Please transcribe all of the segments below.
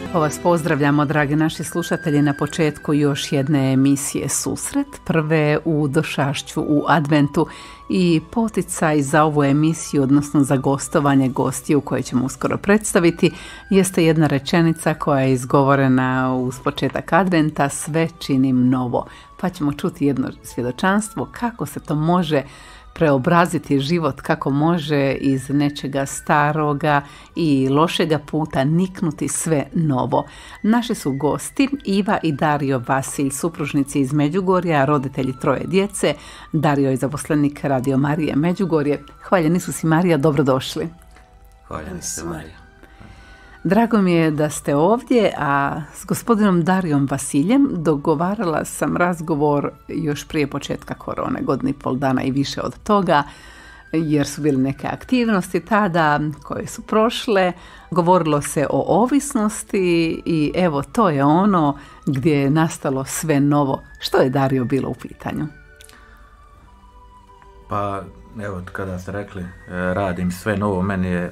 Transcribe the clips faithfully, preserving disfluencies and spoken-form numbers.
Lijepo vas pozdravljamo, dragi naši slušatelji, na početku još jedne emisije Susret, prve u Došašću u Adventu, i poticaj za ovu emisiju, odnosno za gostovanje gostiju koje ćemo uskoro predstaviti, jeste jedna rečenica koja je izgovorena uz početak Adventa: sve činim novo. Pa ćemo čuti jedno svjedočanstvo kako se to može preobraziti život, kako može iz nečega staroga i lošega puta niknuti sve novo. Naši su gosti Iva i Dario Vasilj, supružnici iz Međugorja, roditelji troje djece. Dario je zaposlenik Radio Marije Međugorje. Hvaljeni su si, Marija, dobrodošli. Hvaljeni se, Marija. Drago mi je da ste ovdje, a s gospodinom Darijom Vasiljem dogovarala sam razgovor još prije početka korone, godinu i pol dana i više od toga, jer su bile neke aktivnosti tada koje su prošle. Govorilo se o ovisnosti i evo, to je ono gdje je nastalo sve novo. Što je, Dario, bilo u pitanju? Pa evo, kada ste rekli radim sve novo, meni je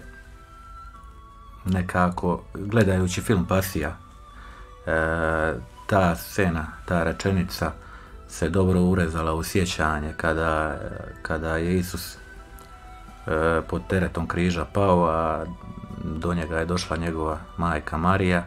nekako, gledajući film Pasija, e, ta scena, ta rečenica se dobro urezala u sjećanje kada, kada je Isus e, pod teretom križa pao, a do njega je došla njegova majka Marija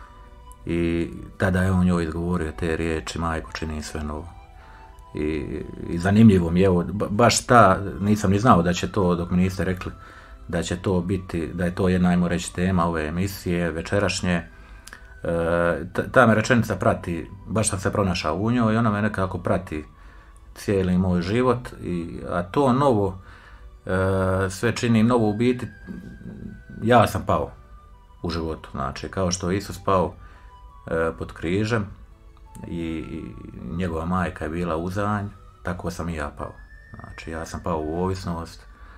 i tada je on njoj izgovorio te riječi: majko, činim sve novo. I, i zanimljivo mi je, evo, baš ta, nisam ni znao da će to, dok mi niste rekli da će to biti, da je to jedna, ajmo reći, tema ove emisije večerašnje. E, ta, ta me rečenica prati, baš sam se pronašao u njoj i ona me nekako prati cijeli moj život. I, a to novo, e, sve činim novo, u biti ja sam pao u životu, znači kao što je Isus pao e, pod križem i, i njegova majka je bila uzanj, tako sam i ja pao. Znači ja sam pao u ovisnost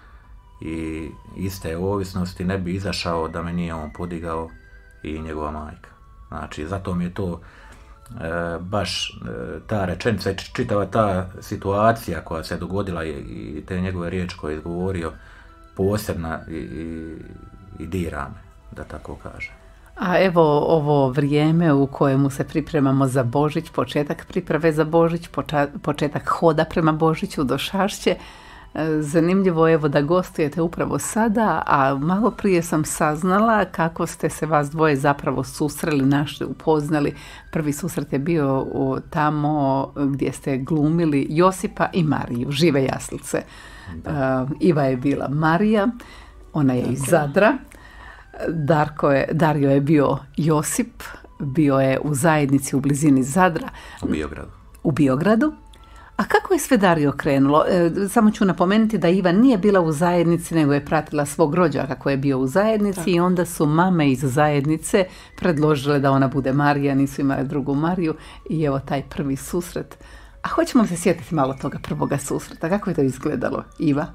i iste ovisnosti ne bi izašao da me nije on podigao i njegova majka. Znači, zato mi je to e, baš e, ta rečenica, čitava ta situacija koja se dogodila i, i te njegove riječi koje je izgovorio posebna i, i, i dira me, da tako kažem. A evo, ovo vrijeme u kojemu se pripremamo za Božić, početak priprave za Božić, poča, početak hoda prema Božiću, Došašće, zanimljivo je, evo, da gostujete upravo sada, a malo prije sam saznala kako ste se vas dvoje zapravo susreli, našli, upoznali. Prvi susret je bio u, tamo gdje ste glumili Josipa i Mariju, Žive jaslice. Uh, Iva je bila Marija, ona je iz Zadra. Darko je, Dario je bio Josip, bio je u zajednici u blizini Zadra. U Biogradu. U Biogradu. A kako je sve, Dario, krenulo? E, samo ću napomenuti da Iva nije bila u zajednici, nego je pratila svog rođaka koji je bio u zajednici. Tako. I onda su mame iz zajednice predložile da ona bude Marija, nisu imale drugu Mariju, i evo taj prvi susret. A hoćemo se sjetiti malo toga prvoga susreta. Kako je to izgledalo, Iva?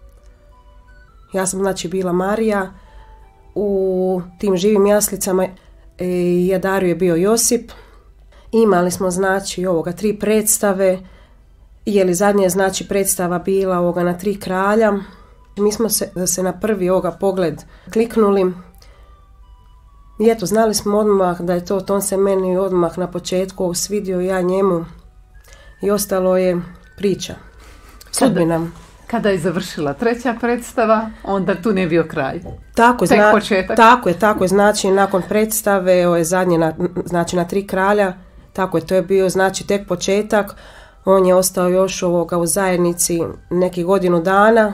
Ja sam, znači, bila Marija u tim Živim jaslicama, i Dario je bio Josip. Imali smo, znači, ovoga tri predstave. Je li zadnja, znači, predstava bila ovoga na Tri kralja. Mi smo se, se na prvi ovoga pogled kliknuli. I eto, znali smo odmah da je to, to on se meni odmah na početku svidio, ja njemu. I ostalo je priča. Sudbina. Kada, kada je završila treća predstava, onda tu ne bio kraj. Tako, zna, tako je, tako je. Znači, nakon predstave, ovo je zadnje, na, znači na Tri kralja, tako je, to je bio, znači, tek početak. On je ostao još ovoga u zajednici nekih godinu dana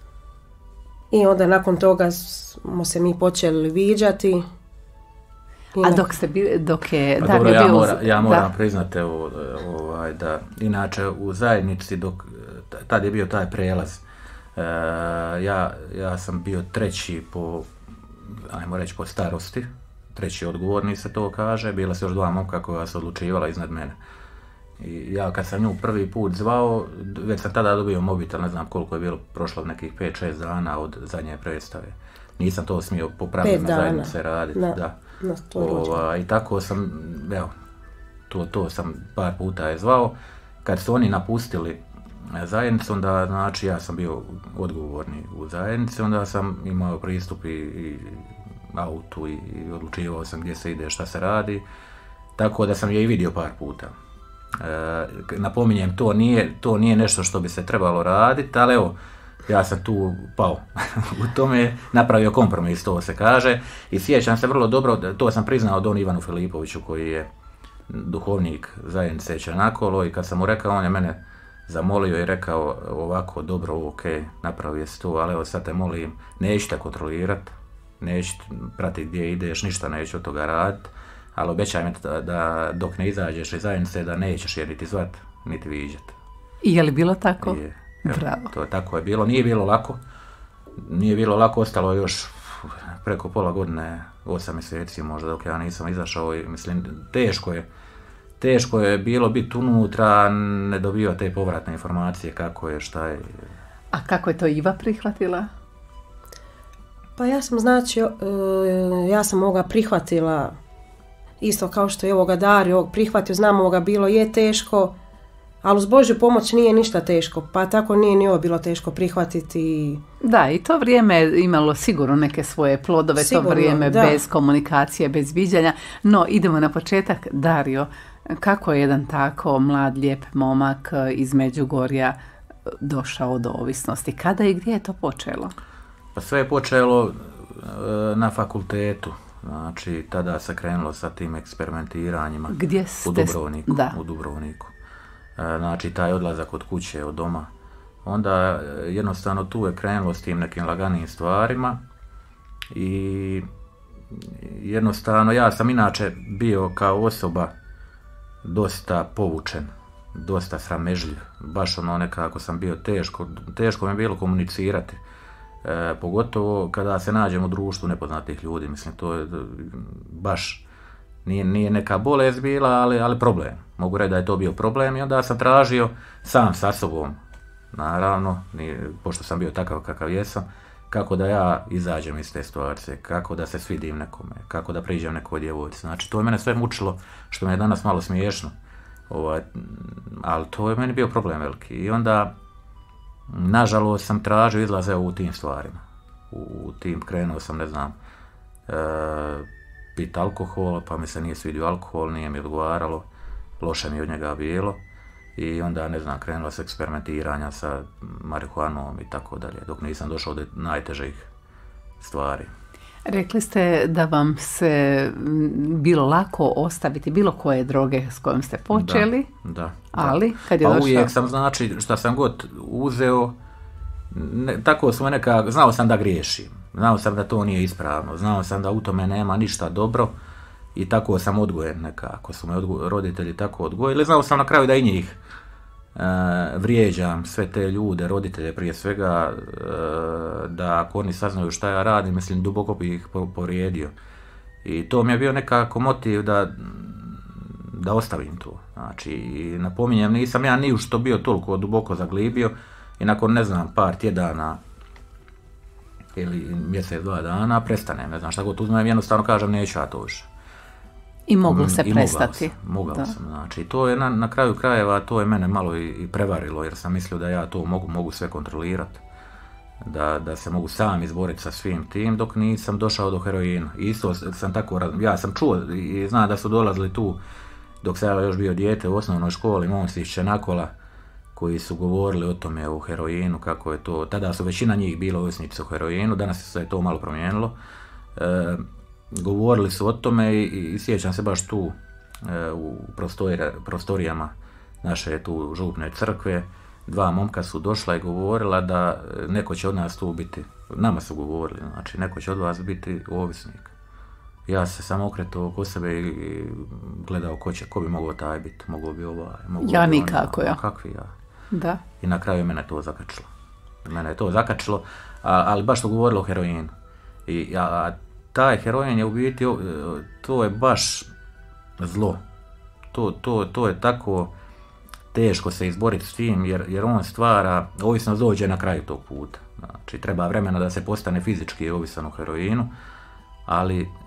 i onda nakon toga smo se mi počeli viđati. A dok, ste bili, dok je pa Dario dobro, ja, bio... mora, ja moram priznati ovo, ovaj, da inače u zajednici, dok tad je bio taj prijelaz, e, ja, ja sam bio treći po, ajmo reći, po starosti, treći odgovorni se to kaže, bila su još dva momka koja su odlučivala iznad mene. I ja kad sam nju prvi put zvao, već sam tada dobio mobitel, ne znam koliko je bilo prošlo, nekih pet šest dana od zadnje predstave. Nisam to smio po pravilima zajednice raditi. Na, da. na Ova, I tako sam, evo, to, to sam par puta je zvao. Kad su oni napustili zajednicu, onda, znači, ja sam bio odgovorni u zajednici, onda sam imao pristup i, i autu i, i odlučivao sam gdje se ide, šta se radi, tako da sam je i vidio par puta. E, napominjem, to nije, to nije nešto što bi se trebalo raditi, ali evo, ja sam tu pao u tome, napravio kompromis, to se kaže, i sjećam se vrlo dobro, to sam priznao Don Ivanu Filipoviću koji je duhovnik zajednice Čanakolo, i kad sam mu rekao, on je mene zamolio i rekao ovako, dobro, ok, napravio si to, ali evo sad te molim, neću te kontrolirati, neću pratiti gdje ideš, ništa neću od toga raditi, ali obećaj mi da, da dok ne izađeš iz zajednice da nećeš je niti zvat, niti viđati. I je li bilo tako? Je, evo, bravo. To tako je bilo, nije bilo lako, nije bilo lako, ostalo još preko pola godine, osam mjeseci možda dok ja nisam izašao i mislim, teško je, teško je bilo biti unutra, ne dobio te povratne informacije kako je, šta je. A kako je to Iva prihvatila? Pa ja sam znači, ja sam ovoga prihvatila isto kao što je ovoga Dario ovog prihvatio, znam ovoga bilo je teško, ali uz Božju pomoć nije ništa teško, pa tako nije ni ovo bilo teško prihvatiti. Da, i to vrijeme je imalo sigurno neke svoje plodove, sigurno, to vrijeme da. Bez komunikacije, bez viđanja. No, idemo na početak. Dario, kako je jedan tako mlad, lijep momak iz Međugorja došao do ovisnosti? Kada i gdje je to počelo? Pa sve je počelo e, na fakultetu. Znači, tada se krenulo sa tim eksperimentiranjima. Gdje ste? U Dubrovniku. Da. U Dubrovniku. E, znači, taj odlazak od kuće, od doma. Onda jednostavno tu je krenulo s tim nekim laganim stvarima i jednostavno ja sam inače bio kao osoba dosta povučen, dosta sramežljiv, baš ono nekako sam bio teško, teško mi je bilo komunicirati, e, pogotovo kada se nađem u društvu nepoznatih ljudi, mislim to je baš, nije, nije neka bolest bila, ali, ali problem, mogu reći da je to bio problem i onda sam tražio sam sa sobom, naravno, nije, pošto sam bio takav kakav jesam, kako da ja izađem iz te situacije, kako da se svidim nekome, kako da priđem nekoj djevojci. Znači, to je mene sve mučilo, što mi je danas malo smiješno, ovaj, ali to je meni bio problem veliki. I onda, nažalost, sam tražio izlaze u tim stvarima. U, u tim krenuo sam, ne znam, e, pit alkohol, pa mi se nije svidio alkohol, nije mi odgovaralo, loše mi od njega bilo. I onda, ne znam, krenulo se eksperimentiranja sa marihuanom i tako dalje, dok nisam došao do najtežih stvari. Rekli ste da vam se bilo lako ostaviti bilo koje droge s kojom ste počeli, da, da, ali da. kad je pa došao... uvijek sam, znači, šta sam god uzeo, ne, tako sam nekako, znao sam da griješim, znao sam da to nije ispravno, znao sam da u tome nema ništa dobro i tako sam odgojen nekako, su me odgo- roditelji tako odgojili, znao sam na kraju da i njih e, vrijeđam, sve te ljude, roditelje prije svega, e, da ako oni saznaju šta ja radim, mislim duboko bi ih povrijedio. I to mi je bio nekako motiv da, da ostavim to. Znači, i napominjem, nisam ja ni u što bio toliko duboko zaglibio i nakon, ne znam, par tjedana ili mjesec, dva dana, prestanem, ne znam šta god uzmem, jednostavno kažem neću ja to više. I moglo se I prestati. Mogao sam, mogao sam, znači, to je na, na kraju krajeva, to je mene malo i, i prevarilo, jer sam mislio da ja to mogu, mogu sve kontrolirati, da, da se mogu sam izboriti sa svim tim, dok nisam došao do heroina. Isto sam tako, ja sam čuo i znam da su dolazili tu, dok sam ja još bio dijete u osnovnoj školi, momci iz Čenakola, koji su govorili o tome, o heroinu, kako je to, tada su većina njih bilo ovisnici o heroinu, danas se je to malo promijenilo. E, govorili su o tome i, i sjećam se baš tu e, u prostorija, prostorijama naše tu župne crkve, dva momka su došla i govorila da neko će od nas tu biti, nama su govorili, znači neko će od vas biti ovisnik. Ja se sam okretao oko sebe i gledao ko će, ko bi mogao taj biti, mogao bi ovaj, mogao ja bi nikako, ona, ja. Kakvi ja. Da. I na kraju mene to zakačilo. Mene je to zakačilo, a, ali baš su govorili o heroinu. I, a, taj heroin je u biti, to je baš zlo. To, to, to je tako teško se izboriti s tim, jer, jer on stvara, ovisnost dođe na kraju tog puta. Znači, treba vremena da se postane fizički ovisan o heroinu, ali e,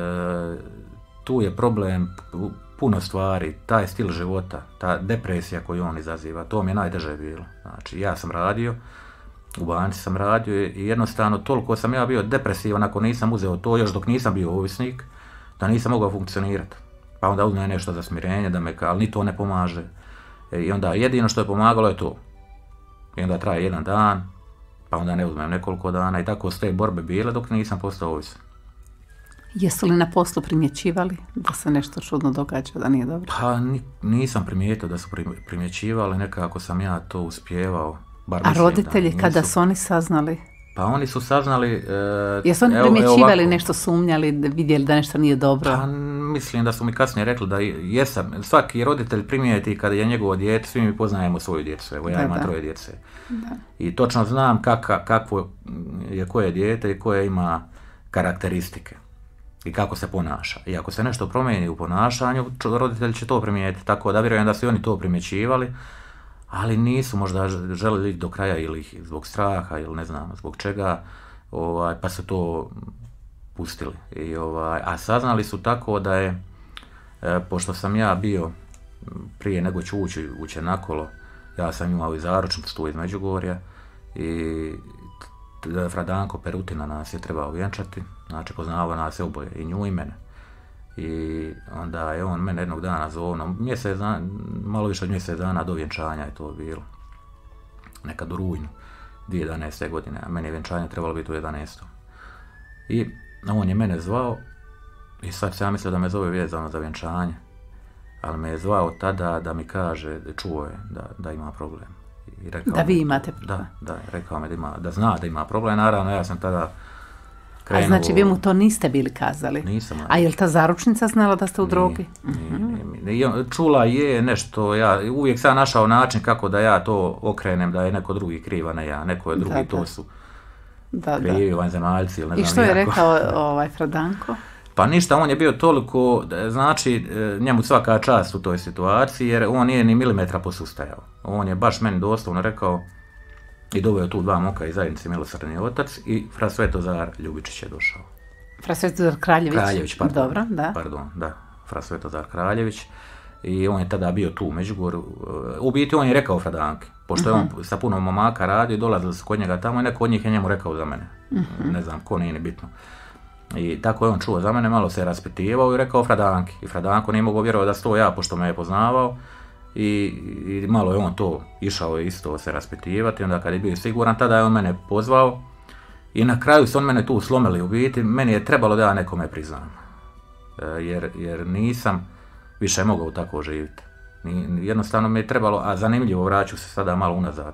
tu je problem puno stvari, taj stil života, ta depresija koju on izaziva, to mi je najteže bilo. Znači, ja sam radio, u banci sam radio i jednostavno toliko sam ja bio depresivan ako nisam uzeo to, još dok nisam bio ovisnik, da nisam mogao funkcionirati. Pa onda uzme nešto za smirenje, da me, ali ni to ne pomaže. I onda jedino što je pomagalo je to. I onda traje jedan dan, pa onda ne uzmem nekoliko dana i tako su te borbe bile dok nisam postao ovisan. Jesu li na poslu primjećivali da se nešto čudno događa, da nije dobro? Pa ni, nisam primijetio da su primjećivali, nekako sam ja to uspijevao. Bar A mislim, roditelji da, kada nisu... su oni saznali? Pa oni su saznali... E, Jesu oni primjećivali, nešto sumnjali, vidjeli da nešto nije dobro? Pa mislim da su mi kasnije rekli da jesam. Svaki roditelj primijeti kada je njegovo dijete, svi mi poznajemo svoju djecu. Evo ja da, imam da. troje djece. Da. I točno znam kaka, kakvo je koje dijete i koje ima karakteristike. I kako se ponaša. I ako se nešto promijeni u ponašanju, roditelji će to primijetiti. Tako da vjerujem da su oni to primjećivali, ali nisu možda želeli do kraja ili zbog straha ili ne znam zbog čega, ovaj, pa su to pustili. I, ovaj, a saznali su tako da je, e, pošto sam ja bio prije nego ću ući, ući nakolo, ja sam imao i zaručnicu tu iz Međugorja i Fradanko Perutina nas je trebao vjenčati, znači poznavao nas je oboje, i nju i mene. I onda je on mene jednog dana zovno, mjesec dana, malo više od mjesec dana do vjenčanja je to bilo. Nekad u rujnu dvije tisuće jedanaeste. godine, a meni je vjenčanje trebalo biti u jedanaestom. I on je mene zvao i sad se ja mislio da me zove vezano za vjenčanje, ali me je zvao tada da mi kaže, čuo je da, da ima problem. I rekao da vi mi, imate problem? Da, da, rekao mi da, ima, da zna da ima problem, naravno ja sam tada krenuo... A znači vi mu to niste bili kazali? Nisam. A je li ta zaručnica znala da ste u drogi? Nije, nije, nije. Čula je nešto, ja uvijek sam našao način kako da ja to okrenem, da je neko drugi kriv, a ne ja, neko je drugi, da, to su da, krivi vanzemaljci ili ne znam. I što je jako. rekao ovaj Fradanko? Pa ništa, on je bio toliko, znači njemu svaka čast u toj situaciji, jer on nije ni milimetra posustajao. On je baš meni doslovno rekao i doveo tu dva moka iz zajednice Milosrdni otac i fra Svetozar Ljubičić je došao. Fra Svetozar Kraljević? Kraljević, pardon. Dobro, da. Pardon, da, fra Svetozar Kraljević. I on je tada bio tu u Međugorju. U biti on je rekao Fradanki, pošto uh-huh. je on sa puno momaka radio, dolazili su kod njega tamo i neko od njih je njemu rekao za mene. Uh-huh. Ne znam, ko nije ni bitno. I tako je on čuo za mene, malo se je raspitivao i rekao Fradanki. I Fradanko nije mogao vjerovati da sam to ja, pošto me je poznavao. I, i malo je on to išao isto se raspitivati. Onda kad je bio siguran, tada je on mene pozvao. I na kraju su on mene tu slomili u biti. Meni je trebalo da ja nekome priznam. E, jer, jer nisam više mogao tako živjeti. Jednostavno mi je trebalo, a zanimljivo, vraću se sada malo unazad.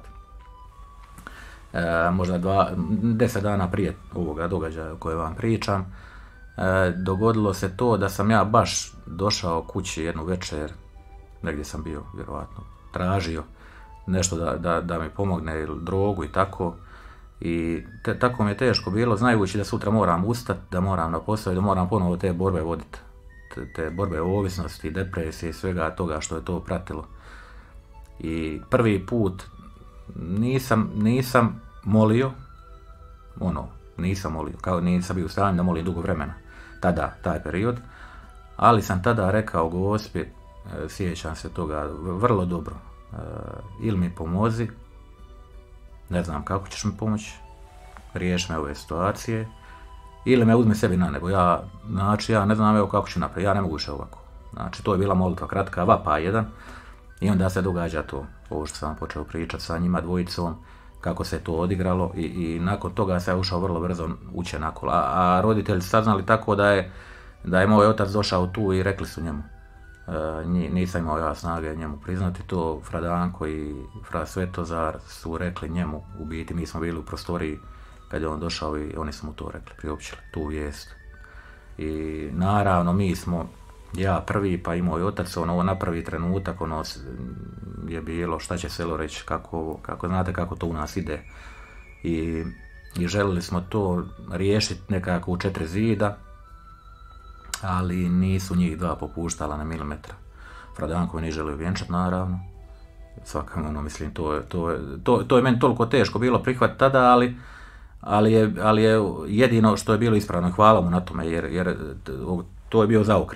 E, možda dva, deset dana prije ovoga događaja o kojem vam pričam, e, dogodilo se to da sam ja baš došao kući jednu večer, negdje sam bio vjerovatno, tražio nešto da, da, da mi pomogne ili drogu i tako. I te, tako mi je teško bilo, znajući da sutra moram ustati, da moram na posao i da moram ponovo te borbe voditi. Te, te borbe o ovisnosti, depresije i svega toga što je to pratilo. I prvi put nisam, nisam molio, ono, nisam molio, kao nisam bio u stanju da molim dugo vremena, tada, taj period, ali sam tada rekao Gospi, sjećam se toga vrlo dobro, ili mi pomozi, ne znam kako ćeš mi pomoći, riješi me ove situacije, ili me uzme sebi na nebo, ja, znači ja ne znam evo kako ću napraviti, ja ne mogu više ovako. Znači to je bila molitva kratka, vapa jedan, i onda se događa to, ovo što sam počeo pričati sa njima dvojicom, kako se to odigralo i, i nakon toga se je ušao vrlo brzo uče nakolo. A, a roditelji saznali tako da je, da je moj otac došao tu i rekli su njemu, e, nisam imao ja snage njemu priznati to, Fradanko i fra Svetozar su rekli njemu, u biti mi smo bili u prostoriji kad je on došao i oni su mu to rekli, priopćili tu vijest. I naravno mi smo, ja prvi pa i moj otac, on ovo napravi trenutak, ono je bilo šta će selo reći, kako, kako znate kako to u nas ide. I, i želili smo to riješiti nekako u četiri zida, ali nisu njih dva popuštala na milimetra. Fradanko nije želio vjenčati naravno, svakam ono mislim, to, to, to, to je meni toliko teško bilo prihvatiti tada, ali Ali je, ali je jedino što je bilo ispravno, hvala mu na tome, jer, jer to je bio zaokret.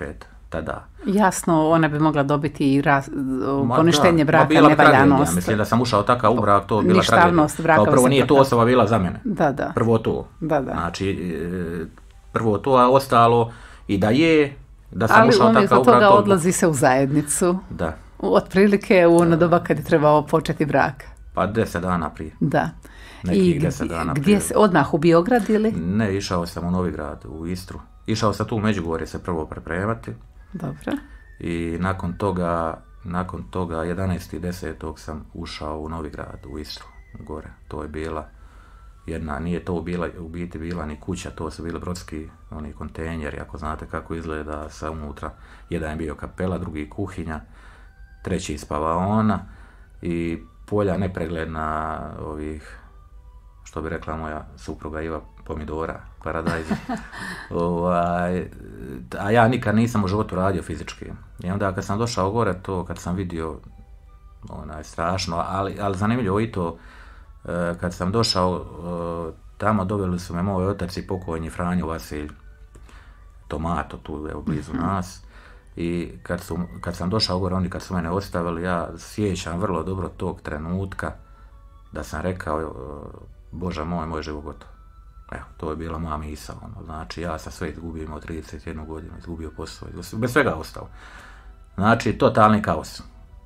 tada. Jasno, ona bi mogla dobiti i raz, Ma poništenje da, braka, bila nevaljanost. Mislim da sam ušao takav u brak, to bi bila Ništavnost tragedija. braka Kao prvo se nije to propala. osoba bila za mene. Da, da. Prvo to. Da, da. Znači, e, prvo to, a ostalo i da je, da sam Ali ušao umjesto takav u brak. toga to- odlazi se u zajednicu. Da, Otprilike u ono doba kad je trebao početi brak. pa deset dana prije. Da. Nekih I deset gdje, dana gdje prije. se, odmah u Biograd ili? Ne, išao sam u Novigrad, u Istru. Išao sam tu u Međugorje se prvo pripremati Dobro. i nakon toga, nakon toga jedanaestog desetog sam ušao u Novigrad, u Istru, gore. To je bila jedna, nije to bila, u biti bila ni kuća, to su bili brodski oni kontejneri, ako znate kako izgleda sa unutra. Jedan je bio kapela, drugi kuhinja, treći spavaona i polja nepregledna ovih, što bi rekla moja supruga Iva, pomidora, paradajza. ovaj, a ja nikad nisam u životu radio fizički. I onda kad sam došao gore, to kad sam vidio, onaj, strašno, ali, ali zanimljivo i to, e, kad sam došao e, tamo, doveli su me moj otac i pokojni Franjo Vasilj, Tomato, tu evo blizu nas. I kad, su, kad sam došao gore, oni kad su mene ostavili, ja sjećam vrlo dobro tog trenutka da sam rekao, e, Bože moj, moj život gotov. Evo, to je bila moja misao. Ono. Znači, ja sam sve izgubio, imao trideset jednu godinu, izgubio posao, bez svega ostao. Znači, totalni kaos.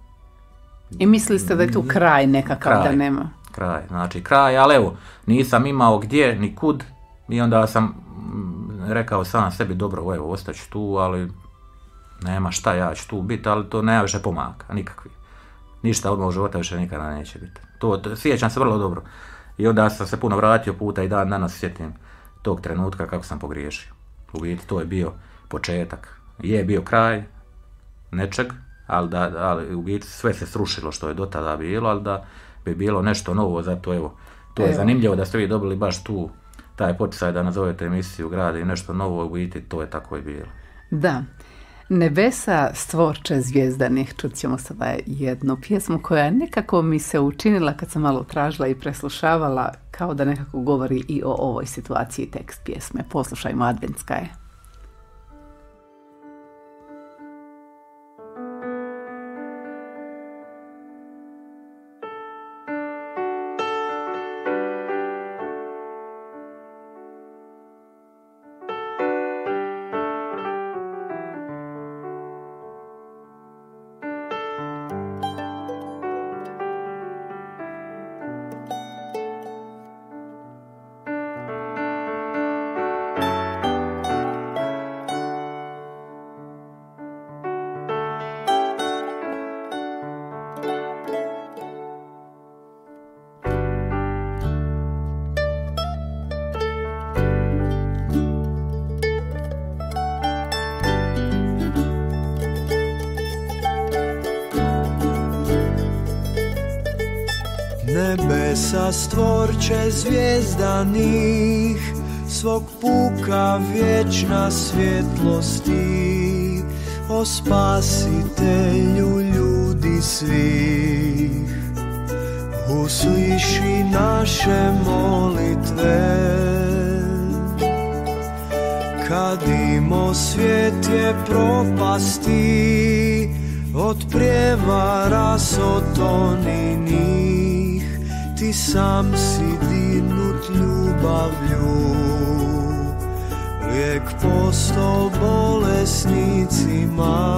I mislili ste da je tu kraj nekakav, Kraj. da nema? Kraj, znači kraj, ali evo, nisam imao gdje, ni kud, i onda sam mm, rekao sam sebi, dobro, evo, ostaću tu, ali nema šta, ja ću tu biti, ali to nema više pomaka, nikakvi. Ništa od mojeg života više nikada neće biti. To, to sjećam se vrlo dobro. I onda sam se puno vratio puta i dan danas sjetim tog trenutka kako sam pogriješio. U biti to je bio početak. Je bio kraj nečeg, ali, da, ali u biti sve se srušilo što je do tada bilo, ali da bi bilo nešto novo, zato evo, to je Evo. zanimljivo da ste vi dobili baš tu taj poticaj da nazovete emisiju Grad i nešto novo, u biti to je tako i bilo. Da. Nebesa stvorče zvijezdanih, čut ćemo sada jednu pjesmu koja nekako mi se učinila kad sam malo tražila i preslušavala, kao da nekako govori i o ovoj situaciji tekst pjesme. Poslušajmo, adventska je. Nebesa stvorče zvijezdanih, svog puka vječna svjetlosti, o spasitelju ljudi svih. Usliši naše molitve, kad imo svijet je propasti, od prijevara sotoninih. Ti sam si dirnut ljubavlju, lijek posto bolesnicima.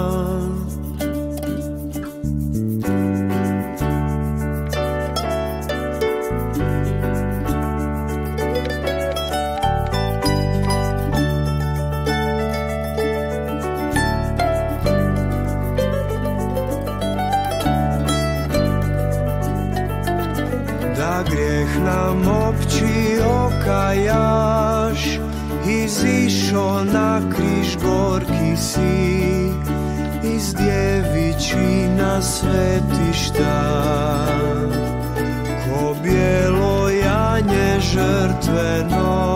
Grijeh nam opći okajaš, izišo na križ gorki si, iz djevičina svetišta, ko bijelo janje žrtveno.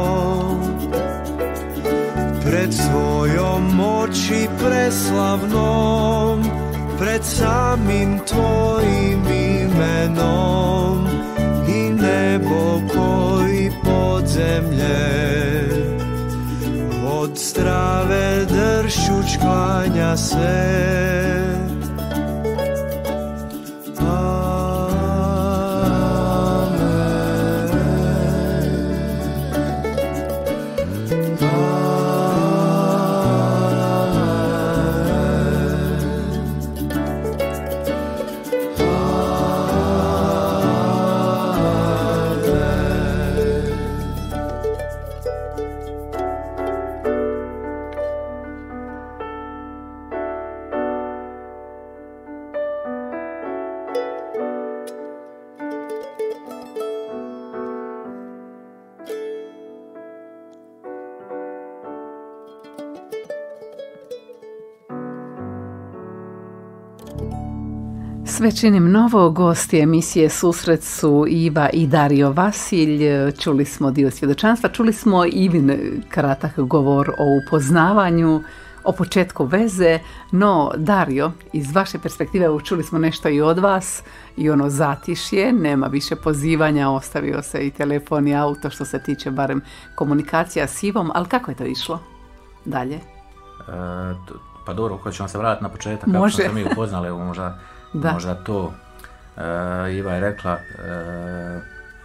Pred svojom oči preslavnom, pred samim tvojim imenom, i nebo koji podzemlje od strave dršćuć klanja se. S većinim novo gosti emisije Susret su Iva i Dario Vasilj. Čuli smo dio svjedočanstva, čuli smo Ivin kratak govor o upoznavanju, o početku veze, no Dario, iz vaše perspektive čuli smo nešto i od vas i ono zatišje, nema više pozivanja, ostavio se i telefon i auto što se tiče barem komunikacija s Ivom, ali kako je to išlo dalje? E, pa dobro, hoćemo se vratiti na početak, Može. kako smo se mi upoznali, evo možda, možda to. E, Iva je rekla, e,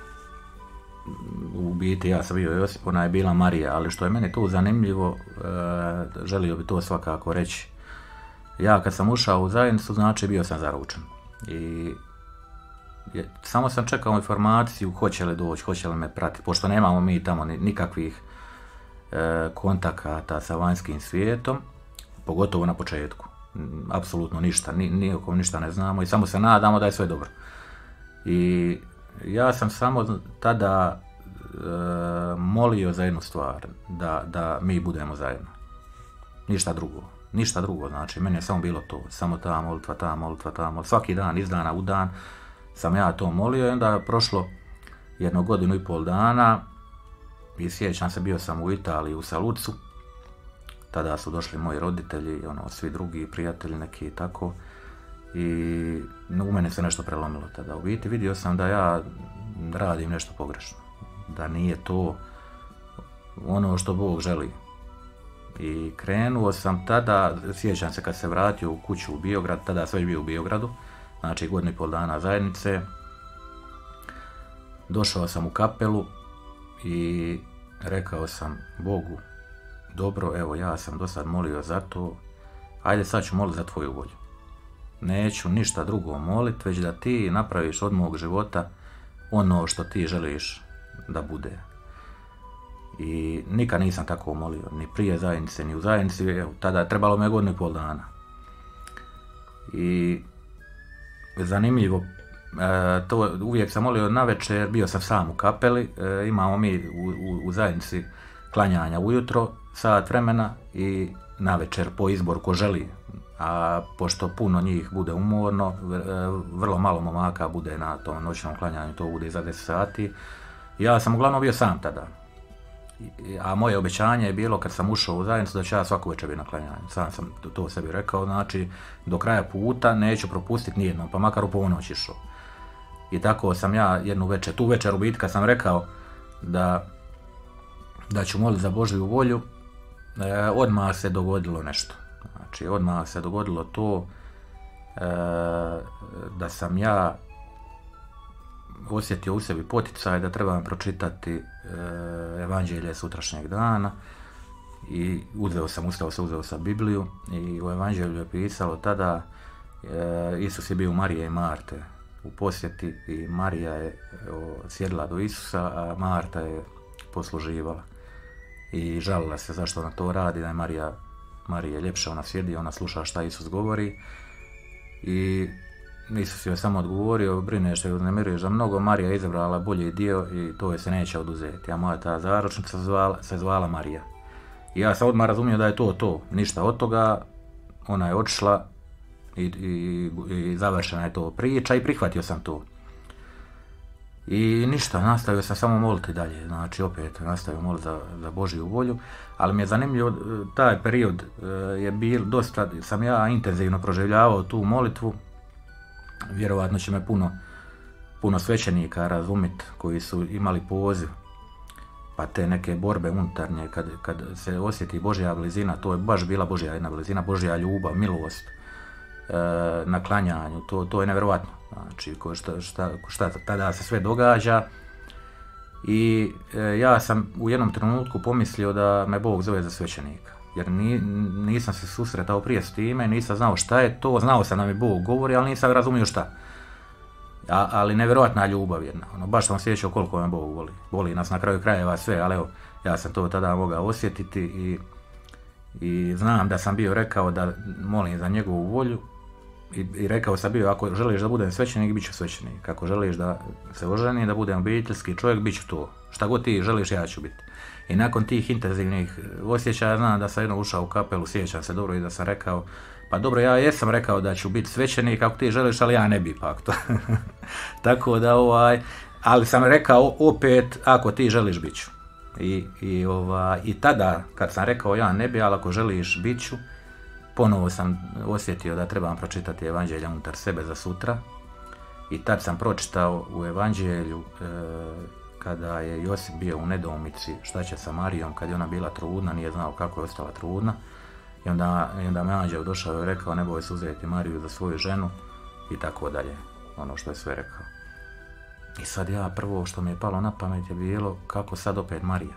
u biti ja sam bio Josip, ona je bila Marija, ali što je meni tu zanimljivo, e, želio bi to svakako reći. Ja kad sam ušao u zajednicu, znači bio sam zaručen. I je, samo sam čekao informaciju hoće li doći, hoće li me pratiti, pošto nemamo mi tamo nikakvih e, kontakata sa vanjskim svijetom, pogotovo na početku. Apsolutno ništa, ni, nijekom ništa ne znamo i samo se nadamo da je sve dobro. I ja sam samo tada e, molio za jednu stvar, da, da mi budemo zajedno. Ništa drugo. Ništa drugo, znači, meni je samo bilo to. Samo ta molitva, ta molitva, ta molitva. Svaki dan, iz dana u dan sam ja to molio i onda je prošlo jedno godinu i pol dana i sjećam se, bio sam u Italiji, u Saluzzu. Tada su došli moji roditelji, ono, svi drugi prijatelji neki i tako. I u mene se nešto prelomilo tada. U biti vidio sam da ja radim nešto pogrešno. Da nije to ono što Bog želi. I krenuo sam tada, sjećam se kad se vratio u kuću u Biograd, tada sve bio u Biogradu, znači godinu i pol dana zajednice. Došao sam u kapelu i rekao sam Bogu, dobro, evo ja sam do sad molio za to, ajde sad ću moliti za tvoju volju. Neću ništa drugo moliti, već da ti napraviš od mog života ono što ti želiš da bude. I nikad nisam tako molio, ni prije zajednice, ni u zajednici, evo, tada je trebalo me godinu i pol dana. I zanimljivo, e, to uvijek sam molio navečer, bio sam sam u kapeli, e, imamo mi u, u, u zajednici klanjanja ujutro, sat vremena i navečer po izboru ko želi. A pošto puno njih bude umorno, vrlo malo momaka bude na tom noćnom klanjanju, to bude za deset sati. Ja sam uglavnom bio sam tada. A moje obećanje je bilo kad sam ušao u zajednicu da ću ja svaku večer biti na klanjanju. Sam sam to sebi rekao, znači do kraja puta neću propustiti nijednom, pa makar u ponoć išao. I tako sam ja jednu večer, tu večer u biti kad sam rekao da, da ću moliti za Božju volju, e, odmah se dogodilo nešto. Znači odmah se dogodilo to e, da sam ja osjetio u sebi poticaj da trebam pročitati e, evanđelje sutrašnjeg dana i uzeo sam, ustao se, uzeo sam Bibliju i u evanđelju je pisalo tada e, Isus je bio u Marije i Marte u posjeti i Marija je o, sjedila do Isusa, a Marta je posluživala i žalila se zašto ona to radi, da je Marija Marija je ljepša, ona sjedi, ona sluša šta Isus govori i Isus je samo odgovorio, brineš i uznemiruješ za mnogo, Marija je izabrala bolji dio i to je se neće oduzeti, a moja ta zaručnica se zvala, se zvala Marija. I ja sam odmah razumio da je to to, ništa od toga, ona je otišla i, i, i završena je to priča i prihvatio sam to. I ništa, nastavio sam samo moliti dalje, znači opet nastavio moliti za, za Božju volju, ali mi je zanimljivo, taj period je bil, dosta sam ja intenzivno proživljavao tu molitvu, vjerovatno će me puno, puno svećenika razumjeti koji su imali poziv pa te neke borbe unutarnje, kad, kad se osjeti Božja blizina, to je baš bila Božja jedna blizina, Božja ljubav, milost, e, na klanjanju, to, to je nevjerojatno. Znači, ko šta, šta, šta tada se sve događa. I e, ja sam u jednom trenutku pomislio da me Bog zove za svećenika, jer ni, nisam se susretao prije s time, nisam znao šta je to, znao sam da mi Bog govori, ali nisam razumio šta. A, ali nevjerojatna ljubav jedna, ono, baš sam osjećao koliko me Bog voli. Voli nas na kraju krajeva sve, ali evo, ja sam to tada mogao osjetiti i, i znam da sam bio rekao da molim za njegovu volju i, i rekao sam bio, ako želiš da budem svećenik, bit ću svećenik. Ako želiš da se oženim, da budem obiteljski čovjek, bit ću to. Šta god ti želiš, ja ću biti. I nakon tih intenzivnih osjećaja znam da sam jedno ušao u kapelu, sjećam se dobro i da sam rekao, pa dobro, ja jesam rekao da ću biti svećenik ako ti želiš, ali ja ne bi pak to. Tako da, ovaj, ali sam rekao opet, ako ti želiš, bit ću. I, i, ovaj, i tada, kad sam rekao ja ne bi, ali ako želiš, bit ću, ponovo sam osjetio da trebam pročitati evanđelje unutar sebe za sutra. I tad sam pročitao u evanđelju e, kada je Josip bio u nedoumici šta će sa Marijom, kad je ona bila trudna, nije znao kako je ostala trudna. I onda, i onda me anđeo došao i rekao, ne boj se uzeti Mariju za svoju ženu i tako dalje, ono što je sve rekao. I sad ja prvo što mi je palo na pamet je bilo, kako sad opet Marija?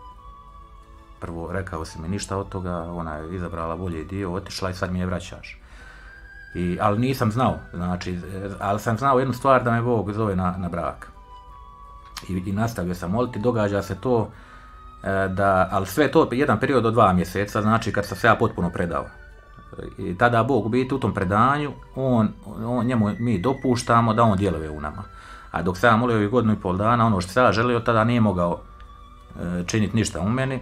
Prvo rekao si mi ništa od toga, ona je izabrala bolji dio, otišla i sad mi je vraćaš. I, ali nisam znao, znači, ali sam znao jednu stvar, da me Bog zove na, na brak. I, i nastavio sam moliti, događa se to, da, ali sve to jedan period od dva mjeseca, znači kad sam se ja potpuno predao. I tada Bog u biti u tom predanju, on, on, njemu mi dopuštamo da on djeluje u nama. A dok sam ja molio ovih godinu i pol dana, ono što sam ja želio, tada nije mogao e, činiti ništa u meni.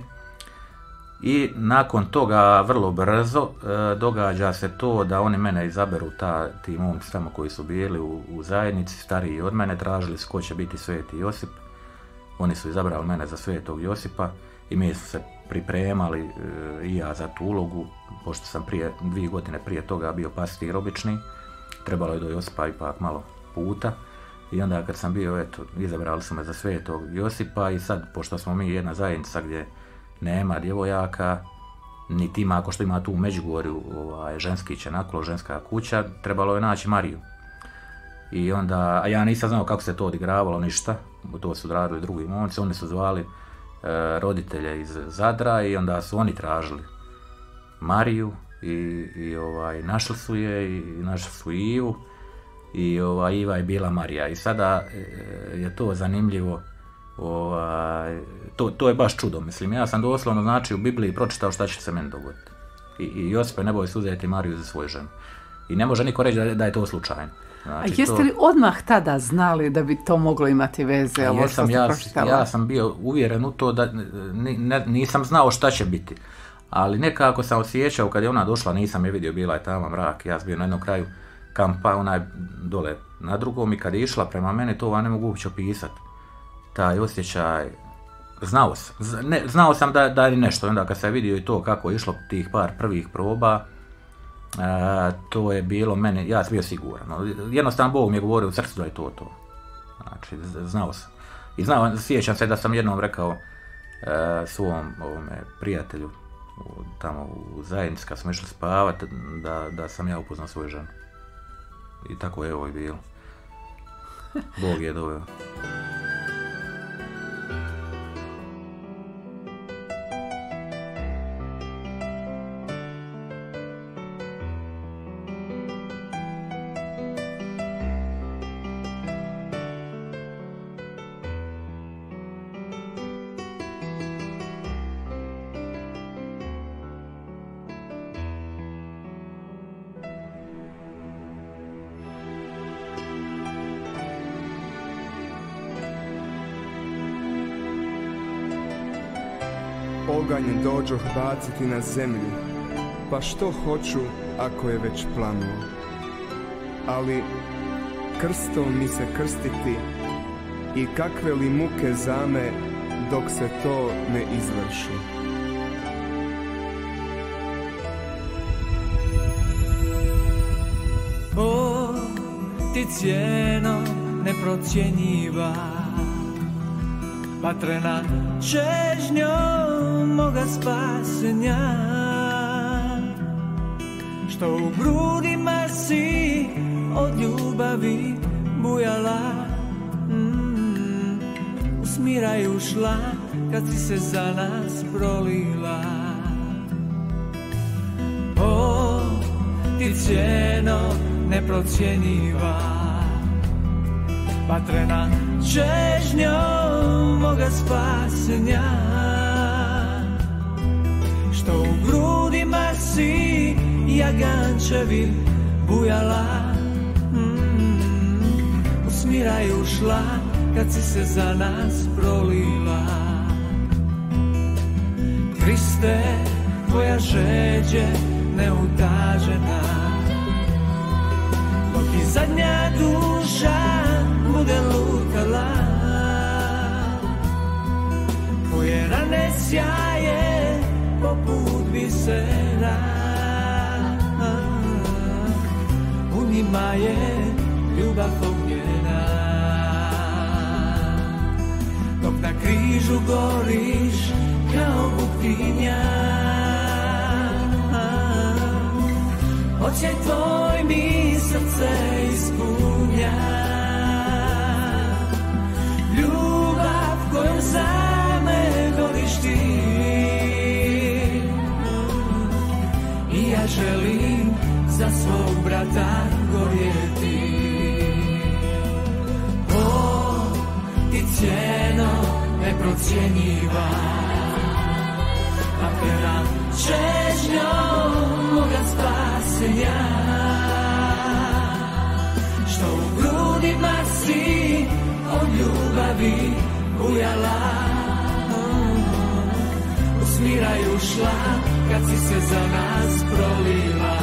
I nakon toga vrlo brzo e, događa se to da oni mene izaberu, ta, ti momci tamo koji su bili u, u zajednici, stariji od mene, tražili su ko će biti Sveti Josip. Oni su izabrali mene za Svetog Josipa i mi su se pripremali e, i ja za tu ulogu, pošto sam prije, dvije godine prije toga bio pastir obični, trebalo je do Josipa ipak malo puta. I onda kad sam bio, eto, izabrali su me za Svetog Josipa i sad, pošto smo mi jedna zajednica gdje nema djevojaka, niti ima, ako što ima tu u Međugorju, ovaj, ženski ćenaklo, ženska kuća, trebalo je naći Mariju. I onda, a ja nisam znao kako se to odigravalo, ništa, to su radili drugi momci, oni su zvali e, roditelje iz Zadra i onda su oni tražili Mariju i, i ovaj, našli su je i našli su Ivu i ovaj, Iva je bila Marija. I sada e, je to zanimljivo, ovaj, to, to je baš čudo, mislim, ja sam doslovno znači u Bibliji pročitao šta će se meni dogoditi. I, i Josipe, ne boj se uzeti Mariju za svoju ženu. I ne može niko reći da, da je to slučajno. Znači, a jeste li odmah tada znali da bi to moglo imati veze? Ovo jesam, ja, ja sam bio uvjeren u to da ne, nisam znao šta će biti. Ali nekako sam osjećao kad je ona došla, nisam je vidio, bila je tamo mrak, ja sam bio na jednom kraju kampa, ona je dole na drugom i kad je išla prema mene, to vam ne mogu uopće opisati. Taj osjećaj, znao sam, ne, znao sam da, da je nešto, onda kad sam vidio i to kako je išlo tih par prvih proba, E, to je bilo meni, ja sam bio siguran. Jednostavno Bog mi je govorio u srcu da je to to. Znači, znao sam. I znao, sjećam se da sam jednom rekao e, svom ovome prijatelju u, tamo u zajednici kad smo išli spavati da, da sam ja upoznao svoju ženu. I tako je ovo i bilo. Bog je doveo. Oganj dođoh baciti na zemlju, pa što hoću ako je već planuo. Ali krstom mi se krstiti i kakve li muke zame dok se to ne izvrši. O, ti cijeno neprocjenjiva, vatrena čežnjom moga spasenja, što u grudima si od ljubavi bujala, mm, u smiraj ušla kad si se za nas prolila. O, ti cijeno neprocjenjiva, vatrena čežnjom moga spasenja, što u grudima si jagančevi bujala, mm, u smiraj ušla kad si se za nas prolila. Kriste, tvoja žeđe neutažena, dok i zadnja duša bude lutala, tvoje rane sjaje poput bisera, u njima je ljubav ognjena. Dok na križu goriš kao buktinja, očaj tvoj mi srce ispunja. Ljubav kojom za me goriš ti, i ja želim za svog brata gorjeti. O, ti cijeno neprocjenjiva, vatrena čežnjom moga spasenja, što u grudima si od ljubavi bujala, u smiraj ušla kad si se za nas prolila.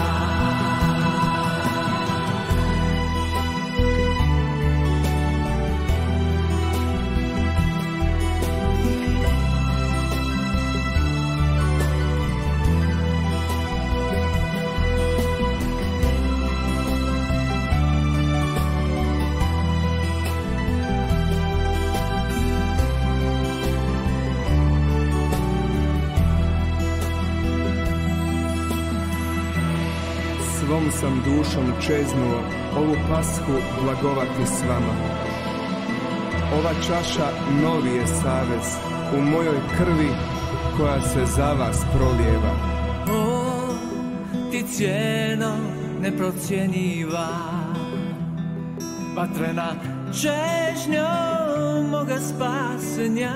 Svom sam dušom čeznuo ovu pasku blagovati s vama. Ova čaša novi je savez u mojoj krvi koja se za vas prolijeva. O, ti cijeno neprocjenjiva, vatrena čežnjom moga spasenja,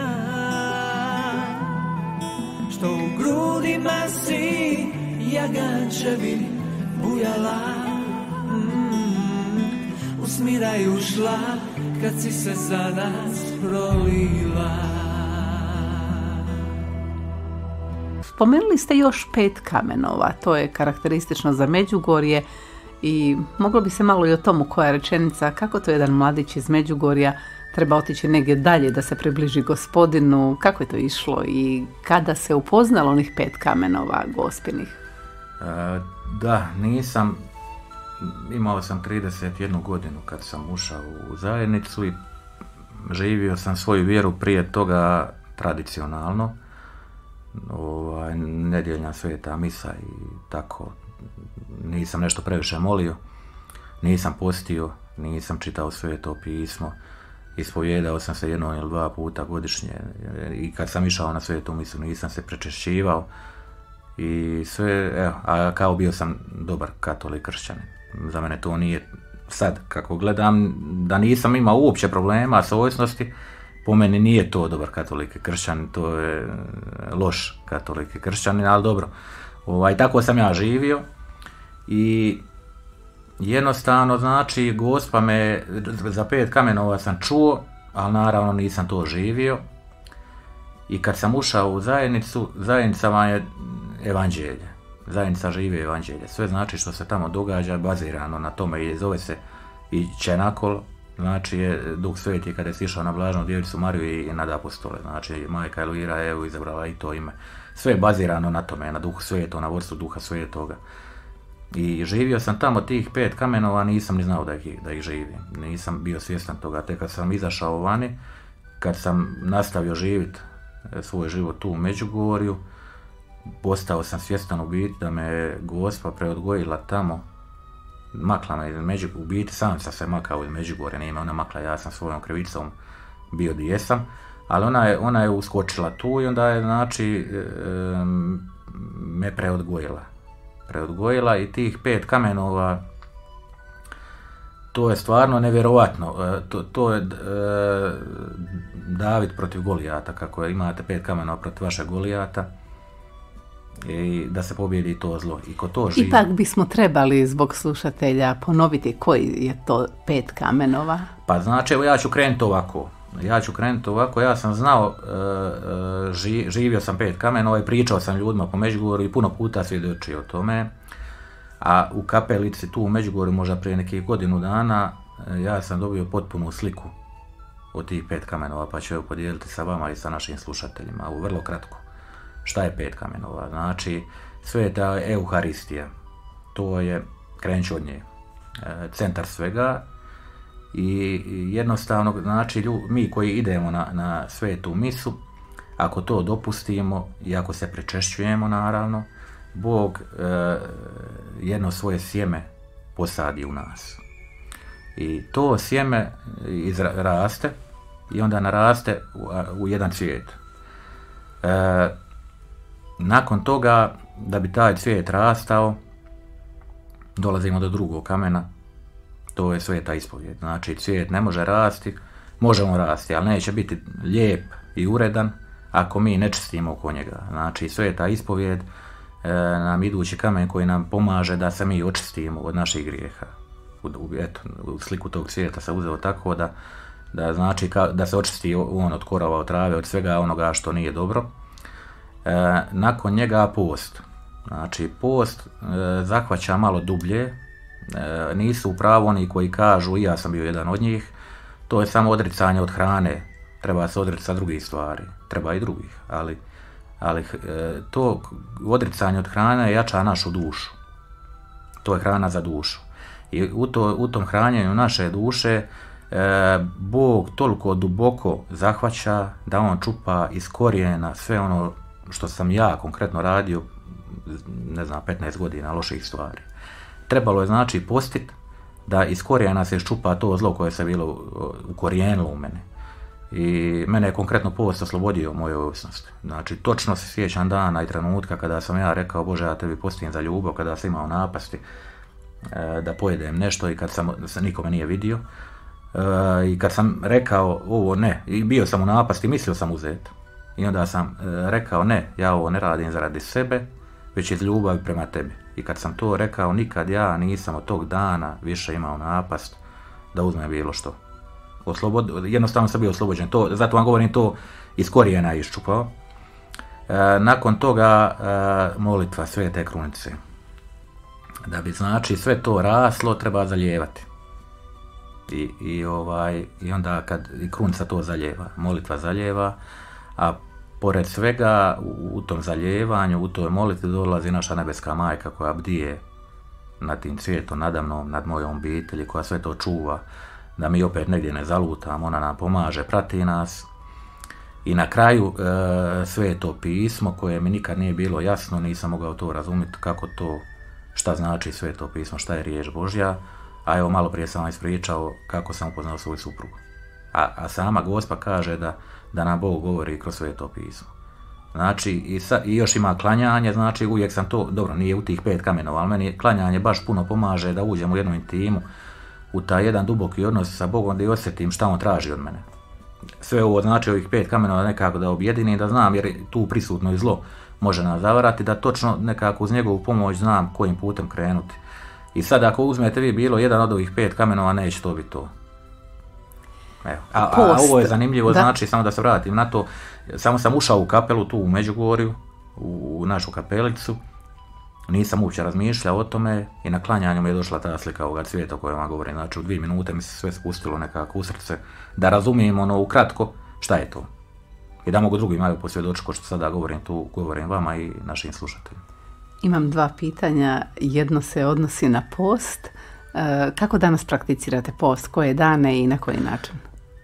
što u grudima si jagančevi bujala, mm, u smiraj ušla kad si se za nas prolila. Spomenuli ste još pet kamenova, to je karakteristično za Međugorje i moglo bi se malo i o tomu koja rečenica, kako to jedan mladić iz Međugorja treba otići negdje dalje da se približi Gospodinu, kako je to išlo i kada se upoznalo onih pet kamenova gospinih? E, da, nisam, imao sam trideset jednu godinu kad sam ušao u zajednicu i živio sam svoju vjeru prije toga tradicionalno, ovaj, nedjeljna sveta misa i tako, nisam nešto previše molio, nisam postio, nisam čitao sveto pismo, ispovijedao sam se jedno ili dva puta godišnje i kad sam išao na svetu misu nisam se prečešćivao i sve, evo, a kao bio sam dobar katolik kršćanin. Za mene to nije, sad kako gledam, da nisam imao uopće problema s ovisnosti, po meni nije to dobar katolik kršćanin, to je loš katolik kršćanin, ali dobro. Ovaj, tako sam ja živio i jednostavno, znači, Gospa me, za pet kamenova sam čuo, ali naravno nisam to živio. I kad sam ušao u zajednicu, zajednica vam je evanđelje. Zajednica živi evanđelje. Sve znači što se tamo događa bazirano na tome i zove se i Čenakol, znači je Duh Sveti kada je sišao na Blaženu Djevicu Mariju i nad apostole. Znači majka Elvira je evo izabrala i to ime. Sve je bazirano na tome, na Duhu Svetom, na vodstvu Duha Svetoga. I živio sam tamo tih pet kamenova, nisam ni znao da ih, da ih živim. Nisam bio svjestan toga. Tek kad sam izašao vani kad sam nastavio živjeti svoj život tu u Međugorju, postao sam svjestan u biti da me Gospa preodgojila tamo, makla me iz Međugorja, u biti sam sam se makao iz Međugorja, nije me ona makla, ja sam svojom krivicom bio di jesam, ali ona je, ona je uskočila tu i onda je, znači, me preodgojila. Preodgojila i tih pet kamenova, to je stvarno nevjerovatno. To, to je e, David protiv Golijata, kako je, imate pet kamenova protiv vašeg Golijata, i da se pobjedi to zlo. I ko to živi... Ipak bismo trebali zbog slušatelja ponoviti koji je to pet kamenova. Pa znači, evo ja ću krenuti ovako. Ja ću krenuti ovako, ja sam znao, e, ži, živio sam pet kamenova i pričao sam ljudima po Međugorju i puno puta svjedočio o tome. A u kapelici tu u Međugorju, možda prije nekih godinu dana, ja sam dobio potpunu sliku od tih pet kamenova, pa ću je podijeliti sa vama i sa našim slušateljima, u vrlo kratko. Šta je pet kamenova? Znači, sveta Euharistija, to je, krenut ću od nje, centar svega i jednostavno, znači, mi koji idemo na, na svetu misu, ako to dopustimo i ako se prečešćujemo, naravno, Bog e, jedno svoje sjeme posadi u nas. I to sjeme izraste i onda naraste u, u jedan cvijet. E, nakon toga, da bi taj cvijet rastao, dolazimo do drugog kamena, to je sveta ispovijed. Znači, cvijet ne može rasti, možemo rasti, ali neće biti lijep i uredan ako mi ne čistimo oko njega. Znači, sveta ispovijed nam idući kamen koji nam pomaže da se mi očistimo od naših grijeha. U, u, eto, u sliku tog svijeta se uzeo tako da, da znači ka, da se očisti on od korova, od trave, od svega onoga što nije dobro. E, nakon njega post. Znači, post e, zahvaća malo dublje. E, nisu u pravu oni koji kažu, i ja sam bio jedan od njih, to je samo odricanje od hrane. Treba se odricati drugih stvari. Treba i drugih, ali ali e, to odricanje od hrane jača našu dušu. To je hrana za dušu. I u, to, u tom hranjenju naše duše e, Bog toliko duboko zahvaća da on čupa iz korijena sve ono što sam ja konkretno radio, ne znam, petnaest godina loših stvari. Trebalo je, znači, postit da iz korijena se iščupa to zlo koje se bilo ukorijenilo u mene. I mene je konkretno post oslobodio moje ovisnosti. Znači, točno se sjećam dana i trenutka kada sam ja rekao, Bože, ja tebi postim za ljubav, kada sam imao napasti e, da pojedem nešto i kad sam, se nikome nije vidio. E, I kad sam rekao ovo ne, i bio sam u napasti, mislio sam uzeti. I onda sam e, rekao ne, ja ovo ne radim zaradi sebe, već iz ljubavi prema tebi. I kad sam to rekao, nikad ja nisam od tog dana više imao napast da uzmem bilo što. Oslobod, jednostavno sam bio oslobođen. To, zato vam govorim, to iz korijena iščupao. E, nakon toga e, molitva Svete Krunice. Da bi, znači, sve to raslo, treba zalijevati. I, i, ovaj, i onda kad i Krunica to zalijeva, molitva zalijeva, a pored svega u, u tom zaljevanju, u toj molitvi dolazi naša nebeska majka koja bdije nad tim cvijetom, nadamnom, nad mojom obitelji, koja sve to čuva, da mi opet negdje ne zalutamo, ona nam pomaže, prati nas. I na kraju e, Sveto pismo, koje mi nikad nije bilo jasno, nisam mogao to razumjeti kako to, šta znači Sveto pismo, šta je riječ Božja, a evo malo prije sam vam ispričao kako sam upoznao svoju suprugu. A, a sama Gospa kaže da, da nam Bog govori kroz Sveto pismo. Znači, i, sa, i još ima klanjanje, znači uvijek sam to, dobro, nije u tih pet kamenova, ali meni klanjanje baš puno pomaže da uđem u jednu intimu, u taj jedan duboki odnos sa Bogom, da i osjetim šta on traži od mene. Sve ovo znači ovih pet kamenova nekako da objedinim, da znam, jer je tu prisutno i zlo može nas zavarati, da točno nekako uz njegovu pomoć znam kojim putem krenuti. I sad ako uzmete vi bilo jedan od ovih pet kamenova, neće to biti to. Evo. A, a, a ovo je zanimljivo, da. Znači, samo da se vratim na to, samo sam ušao u kapelu tu u Međugorju, u, u našu kapelicu, nisam uopće razmišljao o tome i na klanjanju mi je došla ta slika ovoga cvijeta o kojem vam govorim. Znači, u dvije minute mi se sve spustilo nekako u srce, da razumijem ono ukratko šta je to. I da mogu drugi maju posvjedočiti, ko što sada govorim tu, govorim vama i našim slušateljima. Imam dva pitanja, jedno se odnosi na post. Kako danas prakticirate post, koje dane i na koji način?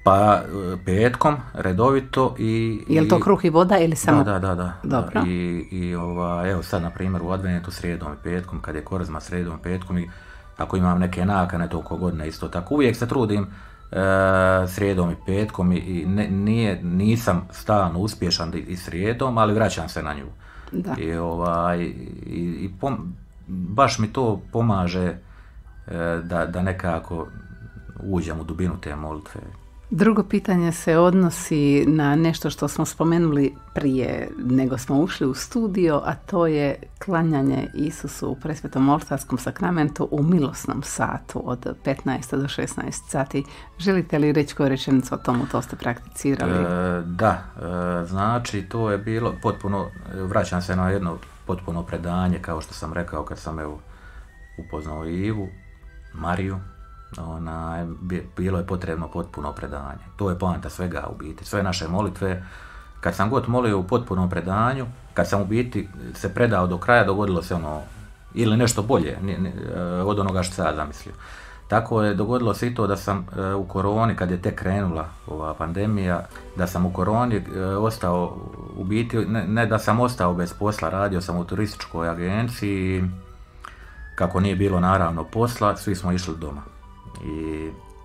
Pa petkom, redovito i... Je li to kruh i voda ili samo... Da, da, da. Dobro. I, i ova, evo sad, na primjer, u adventu srijedom i petkom, kad je korizma srijedom i petkom i ako imam neke nakane toliko godine isto tako, uvijek se trudim e, srijedom i petkom i, i ne, nije, nisam stalno uspješan i srijedom, ali vraćam se na nju. Da. I, ovaj, i, i pom, baš mi to pomaže e, da, da nekako uđem u dubinu te molitve. Drugo pitanje se odnosi na nešto što smo spomenuli prije nego smo ušli u studio, a to je klanjanje Isusu u presvetom oltarskom sakramentu u milosnom satu od petnaest do šesnaest sati. Želite li reći koju rečenicu o tomu, to ste prakticirali? E, da, e, znači to je bilo potpuno, vraćam se na jedno potpuno predanje, kao što sam rekao kad sam evo upoznao Ivu, Mariju. Ona, bilo je potrebno potpuno predanje. To je poanta svega u biti. Sve naše molitve, kad sam god molio u potpunom predanju, kad sam u biti se predao do kraja, dogodilo se ono, ili nešto bolje od onoga što sam ja zamislio. Tako je dogodilo se i to da sam u koroni, kad je tek krenula ova pandemija, da sam u koroni ostao, u biti, ne, ne da sam ostao bez posla, radio sam u turističkoj agenciji, kako nije bilo naravno posla, svi smo išli doma. I,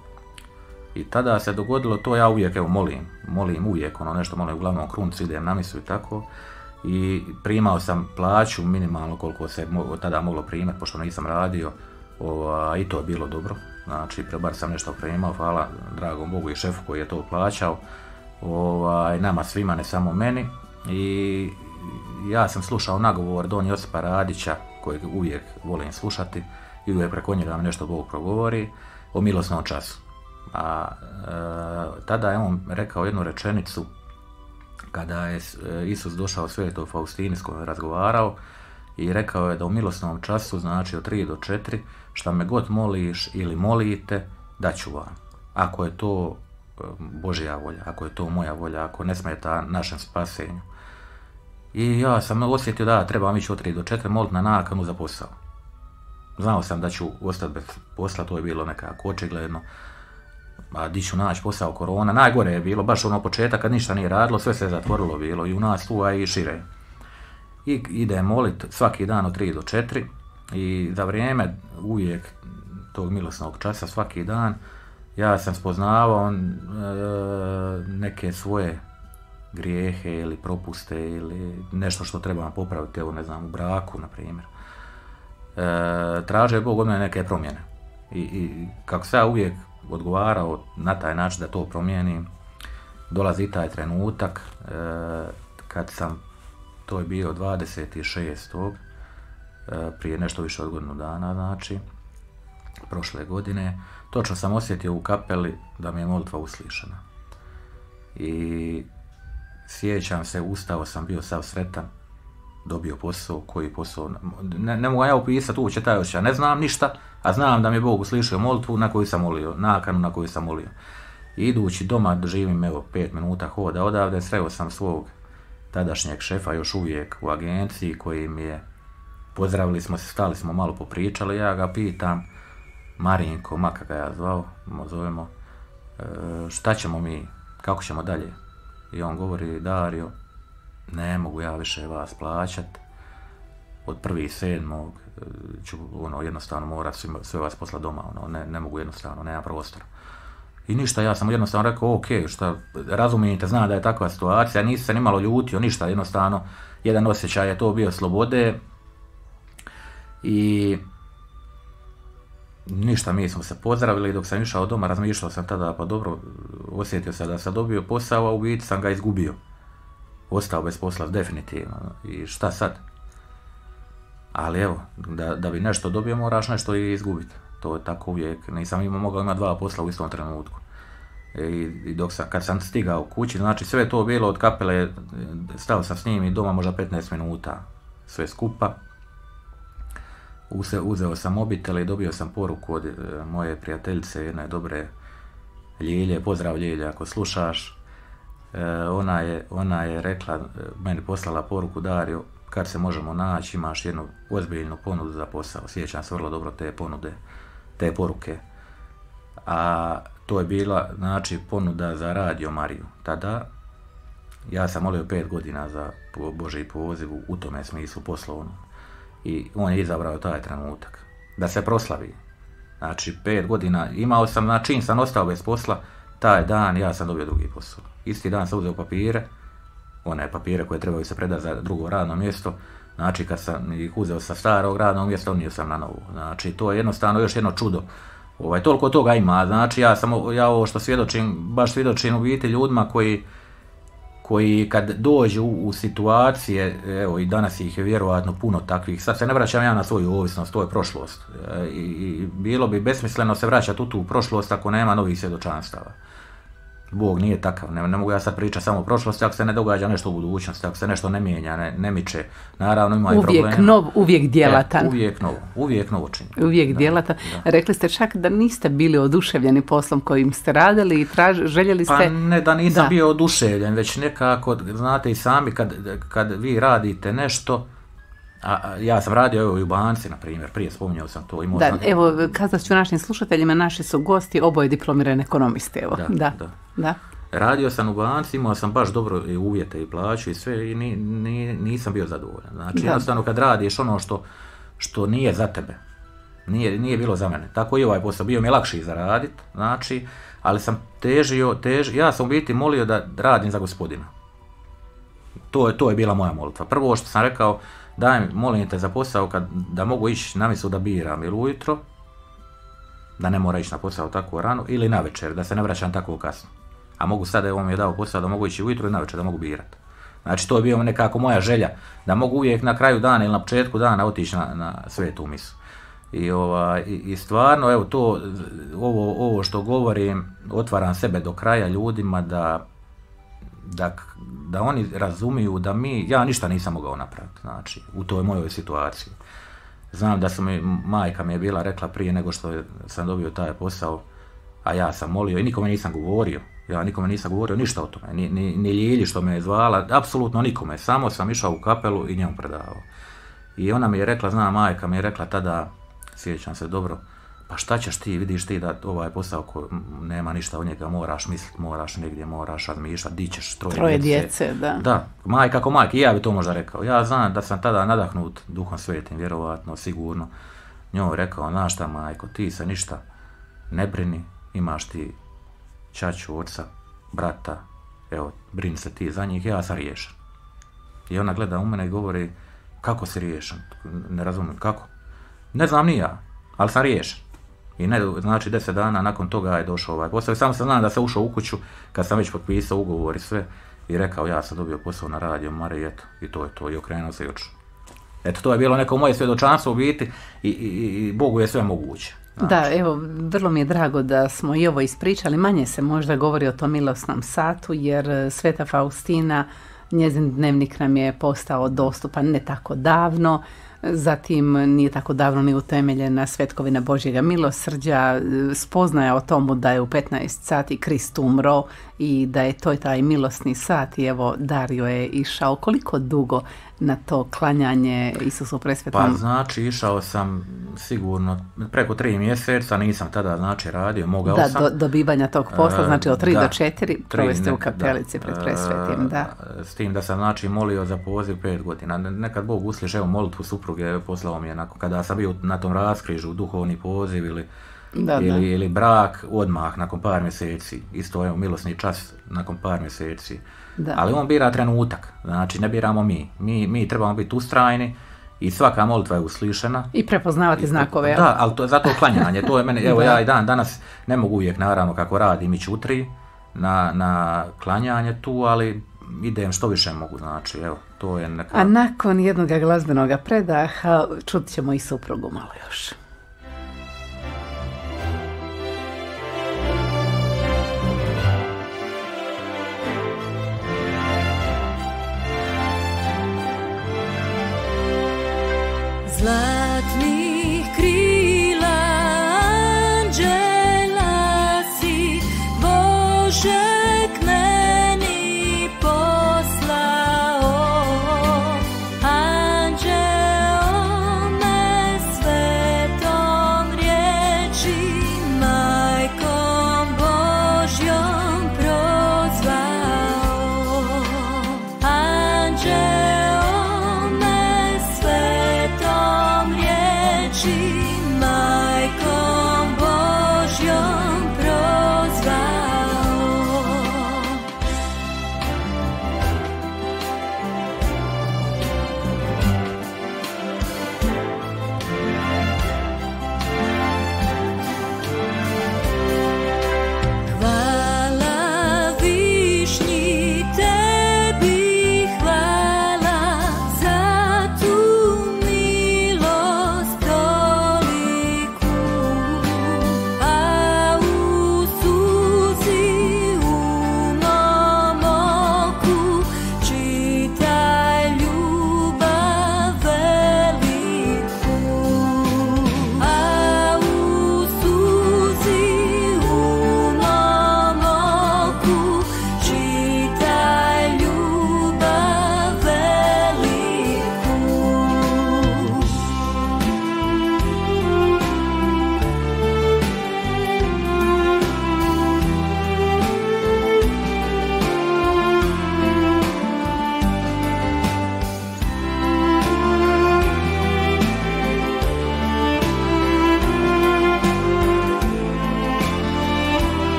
i tada se dogodilo to, ja uvijek evo molim, molim uvijek ono nešto, molim uglavnom kruncu, idem na misu i tako. I primao sam plaću minimalno koliko se mo, tada moglo primati, pošto nisam radio, ova, i to je bilo dobro. Znači, bar sam nešto primao, hvala dragom Bogu i šefu koji je to plaćao, ovaj, nama svima, ne samo meni. I ja sam slušao nagovor Don Josipa Radića, kojeg uvijek volim slušati, i uvijek preko njega nešto Bog progovori, o milosnom času. A e, tada je on rekao jednu rečenicu, kada je Isus došao Svetoj Faustini s kojom je razgovarao, i rekao je da u milosnom času, znači od tri do četiri, šta me god moliš ili molite, daću vam. Ako je to Božja volja, ako je to moja volja, ako ne smeta našem spasenju. I ja sam osjetio da trebam ići od tri do četiri moliti na nakanu za posao. Znao sam da ću ostati bez posla, to je bilo nekako očigledno. A di ću naći posao, korona, najgore je bilo, baš ono početak kad ništa nije radilo, sve se zatvorilo bilo i u nas tu, a i šire. I idem molit svaki dan od tri do četiri i za vrijeme uvijek tog milosnog časa, svaki dan, ja sam spoznavao e, neke svoje grijehe ili propuste ili nešto što trebam popraviti, evo ne znam, u braku, na primjer. E, traže Bog od mene neke promjene. I, i kako sam ja uvijek odgovarao na taj način da to promijenim, dolazi taj trenutak e, kad sam, to je bio dvadeset šestog E, prije nešto više od godinu dana, znači, prošle godine, točno sam osjetio u kapeli da mi je molitva uslišena. I sjećam se, ustao sam, bio sav sretan, dobio posao, koji posao, ne, ne mogu ja upisati uopće taj osjećaj, ne znam ništa, a znam da mi je Bog uslišio molitvu na koju sam molio, nakanu na koju sam molio. I idući doma, živim evo pet minuta hoda odavde, sreo sam svog tadašnjeg šefa, još uvijek u agenciji, koji mi je, pozdravili smo se, stali smo malo popričali, ja ga pitam, Marinko, maka ga ja zvao, zovemo, e, šta ćemo mi, kako ćemo dalje? I on govori, Dario, ne mogu ja više vas plaćat, od prvog sedmog ću ono, jednostavno morat sve, sve vas posla doma, ono, ne, ne mogu jednostavno, nema prostora. I ništa, ja sam jednostavno rekao, ok, šta, razumijete, znam da je takva situacija, nisam se nimalo ljutio, ništa, jednostavno, jedan osjećaj je to bio slobode i ništa, mi smo se pozdravili, dok sam išao doma, razmišljao sam tada, pa dobro, osjetio sam da sam dobio posao, a u biti sam ga izgubio. Ostao bez posla, definitivno. I šta sad? Ali evo, da, da bi nešto dobio, moraš nešto i izgubiti. To je tako uvijek, nisam imao, mogao imati dva posla u istom trenutku. I, i dok sam, kad sam stigao kući, znači sve to bilo od kapele, stao sam s njim i doma možda petnaest minuta, sve skupa. Use, uzeo sam mobitel i dobio sam poruku od e, moje prijateljice, jedne dobre Ljilje, pozdrav Ljilje ako slušaš. E, ona, je, ona je rekla, meni poslala poruku, Dario, kad se možemo naći, imaš jednu ozbiljnu ponudu za posao. Sjećam se vrlo dobro te ponude, te poruke. A to je bila, znači, ponuda za Radio Mariju. Tada ja sam molio pet godina za Božji poziv u tome smislu poslovno. I on je izabrao taj trenutak da se proslavi. Znači, pet godina imao sam, na čim sam ostao bez posla, taj dan ja sam dobio drugi posao. Isti dan sam uzeo papire, one papire koje trebaju se predati za drugo radno mjesto. Znači, kad sam ih uzeo sa starog radnog mjesta, unio sam na novu. Znači, to je jednostavno još jedno čudo. Ovaj, toliko toga ima. Znači, ja sam, ja ovo što svjedočim, baš svjedočim u biti ljudima koji, koji kad dođu u, u situacije, evo i danas ih je vjerojatno puno takvih, sad se ne vraćam ja na svoju ovisnost, to je prošlost. E, i, i bilo bi besmisleno se vraćati u tu prošlost ako nema novih svjedočanstava. Bog nije takav, ne, ne mogu ja sad pričati samo o prošlosti, ako se ne događa nešto u budućnosti, ako se nešto ne mijenja, ne, ne miče, naravno ima i problema. Uvijek nov, uvijek djelatan. E, uvijek novo, uvijek novo čini. Uvijek da, djelatan. Da. Rekli ste čak da niste bili oduševljeni poslom kojim ste radili i traž, željeli ste... Pa ne da nisam da. bio oduševljen, već nekako, znate i sami, kad, kad vi radite nešto, a ja sam radio evo, i u banci, na primjer, prije spominjao sam to. Imao da, sam... evo, kazat ću našim slušateljima, naši su gosti, oboje diplomirani ekonomisti, evo. Da, da, da. da. Radio sam u banci, imao sam baš dobro i uvjete i plaću i sve i ni, ni, nisam bio zadovoljan. Znači, da. jednostavno kad radiš ono što, što nije za tebe, nije, nije bilo za mene. Tako i ovaj posao, bio mi je lakši za radit, znači, ali sam težio, težio, ja sam u biti molio da radim za Gospodina. To je, to je bila moja molitva. Prvo što sam rekao, daj mi, molim te za posao kad, da mogu ići na misu da biram ili ujutro, da ne mora ići na posao tako rano, ili na večer, da se ne vraćam tako kasno. A mogu sada, evo mi je dao posao da mogu ići ujutro i na večer da mogu birati. Znači to je bio nekako moja želja, da mogu uvijek na kraju dana ili na početku dana otići na, na svetu misu. I, ova, i, i stvarno, evo to, ovo, ovo što govorim, otvaram sebe do kraja ljudima da Da, da oni razumiju da mi, ja ništa nisam mogao napraviti, znači, u toj mojoj situaciji. Znam da su mi, majka mi je bila rekla prije nego što sam dobio taj posao, a ja sam molio i nikome nisam govorio, ja nikome nisam govorio ništa o tome, ni, ni, ni Ljilji što me je zvala, apsolutno nikome, samo sam išao u kapelu i njemu predavao. I ona mi je rekla, zna, majka mi je rekla tada, sjećam se dobro, pa šta ćeš ti, vidiš ti da ovaj posao koji nema ništa od njega, moraš misliti, moraš negdje, moraš razmišljati, di ćeš troje, troje djece. djece. Da, da, majka kako majka, i ja bi to možda rekao. Ja znam da sam tada nadahnut Duhom Svetim, vjerovatno, sigurno. Njoj rekao, znaš šta majko, ti se ništa ne brini, imaš ti ćaću, oca, brata, evo, brini se ti za njih, ja sam riješen. I ona gleda u mene i govori, kako si riješen? Ne razumijem, kako? Ne znam ni ja, ali sam riješen. I ne, znači deset dana nakon toga je došao ovaj posao. Samo sam znam da sam ušao u kuću kad sam već potpisao ugovor i sve i rekao ja sam dobio posao na Radio Mariji, eto, i to je to, i okrenuo se i otišao. Eto, to je bilo neko moje svjedočanstvo u biti i, i, i Bogu je sve moguće. Znači. Da, evo, vrlo mi je drago da smo i ovo ispričali, manje se možda govori o tom milosnom satu, jer Sveta Faustina, njezin dnevnik nam je postao dostupan ne tako davno. Zatim nije tako davno ni utemeljena Svetkovina Božjega milosrđa, spoznaja o tomu da je u petnaest sati Krist umro i da je to taj milosni sat i evo Dario je išao koliko dugo na to klanjanje Isusu Presvetom? Pa znači išao sam sigurno preko tri mjeseca, nisam tada znači radio, mogao da, sam. Da, do, dobivanja tog posla, znači od tri da, do četiri provesti u kapelici da, pred Presvetim, da. S tim da sam znači molio za poziv pet godina. Nekad Bog usliše, evo molitvu supruge poslao mi je nakon, kada sam bio na tom raskrižu, duhovni poziv ili Da, ili, da. ili brak odmah nakon par mjeseci, isto je milosni čas nakon par mjeseci. Da. Ali on bira trenutak, znači ne biramo mi. Mi, mi trebamo biti ustrajni i svaka molitva je uslišena. I prepoznavati I, znakove. Da, ali to, zato klanjanje, to je mene, evo ja i dan danas ne mogu uvijek naravno kako radim ići utri na, na klanjanje tu, ali idem što više mogu, znači evo, to je neka... A nakon jednog glazbenog predaha čut ćemo i suprugu malo još. Zlatnih krila anđela si, Bože k meni poslao, anđeo me svetom riječi, majkom Božjom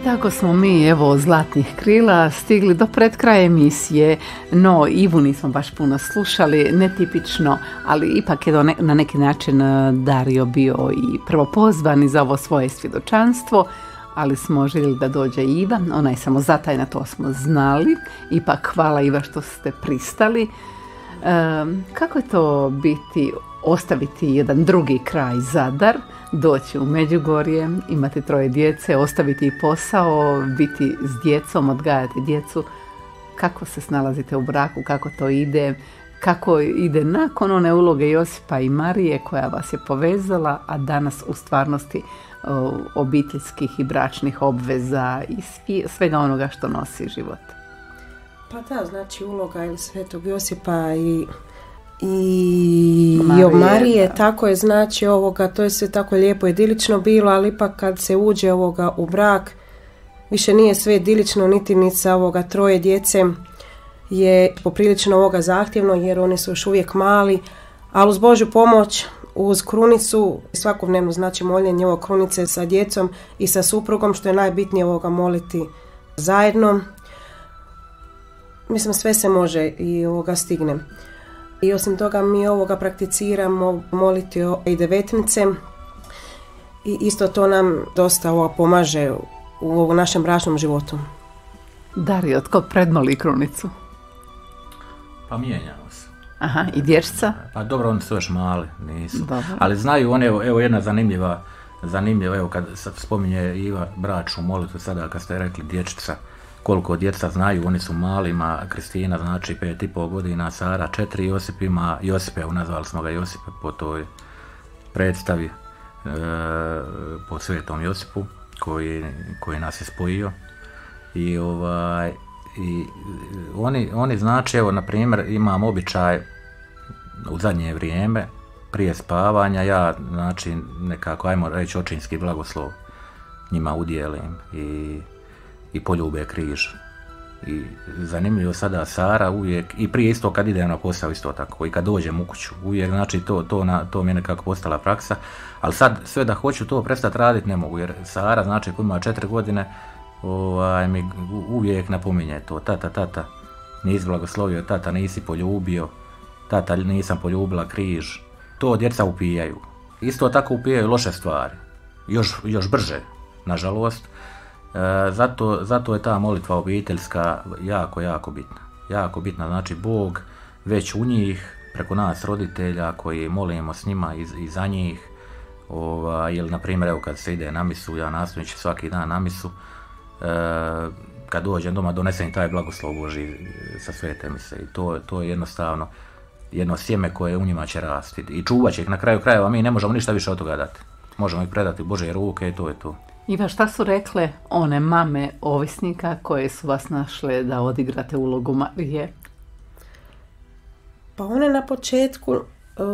tako smo mi, evo, Zlatnih krila stigli do pred kraja emisije, no Ivu nismo baš puno slušali, netipično, ali ipak je do ne, na neki način Dario bio i prvopozvani za ovo svoje svjedočanstvo, ali smo željeli da dođe Iva, ona je samo zatajna, to smo znali, ipak hvala Iva što ste pristali. E, kako je to biti, ostaviti jedan drugi kraj, Zadar, doći u Međugorje, imati troje djece, ostaviti posao, biti s djecom, odgajati djecu, kako se snalazite u braku, kako to ide, kako ide nakon one uloge Josipa i Marije koja vas je povezala, a danas u stvarnosti o, obiteljskih i bračnih obveza i svi, svega onoga što nosi život. Pa da, znači uloga ili Svetog Josipa i i Marije, o Marije, da. tako je, znači ovoga, to je sve tako lijepo idilično bilo, ali ipak kad se uđe ovoga u brak, više nije sve idilično, niti ni sa ovoga troje djece je poprilično ovoga zahtjevno, jer oni su još uvijek mali, ali uz Božju pomoć, uz krunicu, svakodnevno znači moljenje ovo krunice sa djecom i sa suprugom, što je najbitnije ovoga moliti zajedno. Mislim, sve se može i ovoga stigne. I osim toga mi ovoga prakticiramo moliti i devetnice i isto to nam dosta ovoga pomaže u našem bračnom životu. Dario, tko predmoli krunicu? Pa mijenjamo se. Aha, i dječca? Pa dobro, oni su još mali, nisu. Dobro. Ali znaju oni, evo, evo jedna zanimljiva, zanimljiva, evo kad sad spominje Iva bračnu molitvu, sada kad ste rekli dječica, koliko djeca znaju, oni su malima, Kristina znači pet i pol godina, Sara četiri, Josip ima, Josipe, nazvali smo ga Josipe po toj predstavi, e, po Svetom Josipu koji, koji nas je spojio. I, ovaj, i oni, oni znači, evo na primjer imam običaj u zadnje vrijeme, prije spavanja, ja znači nekako, ajmo reći, očinski blagoslov njima udjelim i i poljube križ. I zanimljivo sada Sara uvijek, i prije isto kad idem na posao isto tako, i kad dođem u kuću, uvijek znači to, to, na, to mi je nekako postala praksa, ali sad sve da hoću to prestati raditi ne mogu, jer Sara znači koja ima četiri godine, ovaj, mi uvijek napominje to, tata, tata, nisi blagoslovio, tata nisi poljubio, tata nisam poljubila križ, to djeca upijaju. Isto tako upijaju loše stvari, još, još brže, nažalost. E, zato, zato je ta molitva obiteljska jako, jako bitna. Jako bitna, znači Bog već u njih, preko nas roditelja koji molimo s njima i, i za njih, ova, ili na primjer evo kad se ide na misu, ja nastojim ići svaki dan na misu, e, kad dođem doma donesem taj blagoslov Božji sa svete mise i to, to je jednostavno jedno sjeme koje u njima će rasti i čuvat će ih na kraju krajeva, mi ne možemo ništa više od toga dati. Možemo ih predati u Božje ruke i to je to. Iva, šta su rekle one mame ovisnika koje su vas našle da odigrate ulogu Marije? Pa one na početku, uh,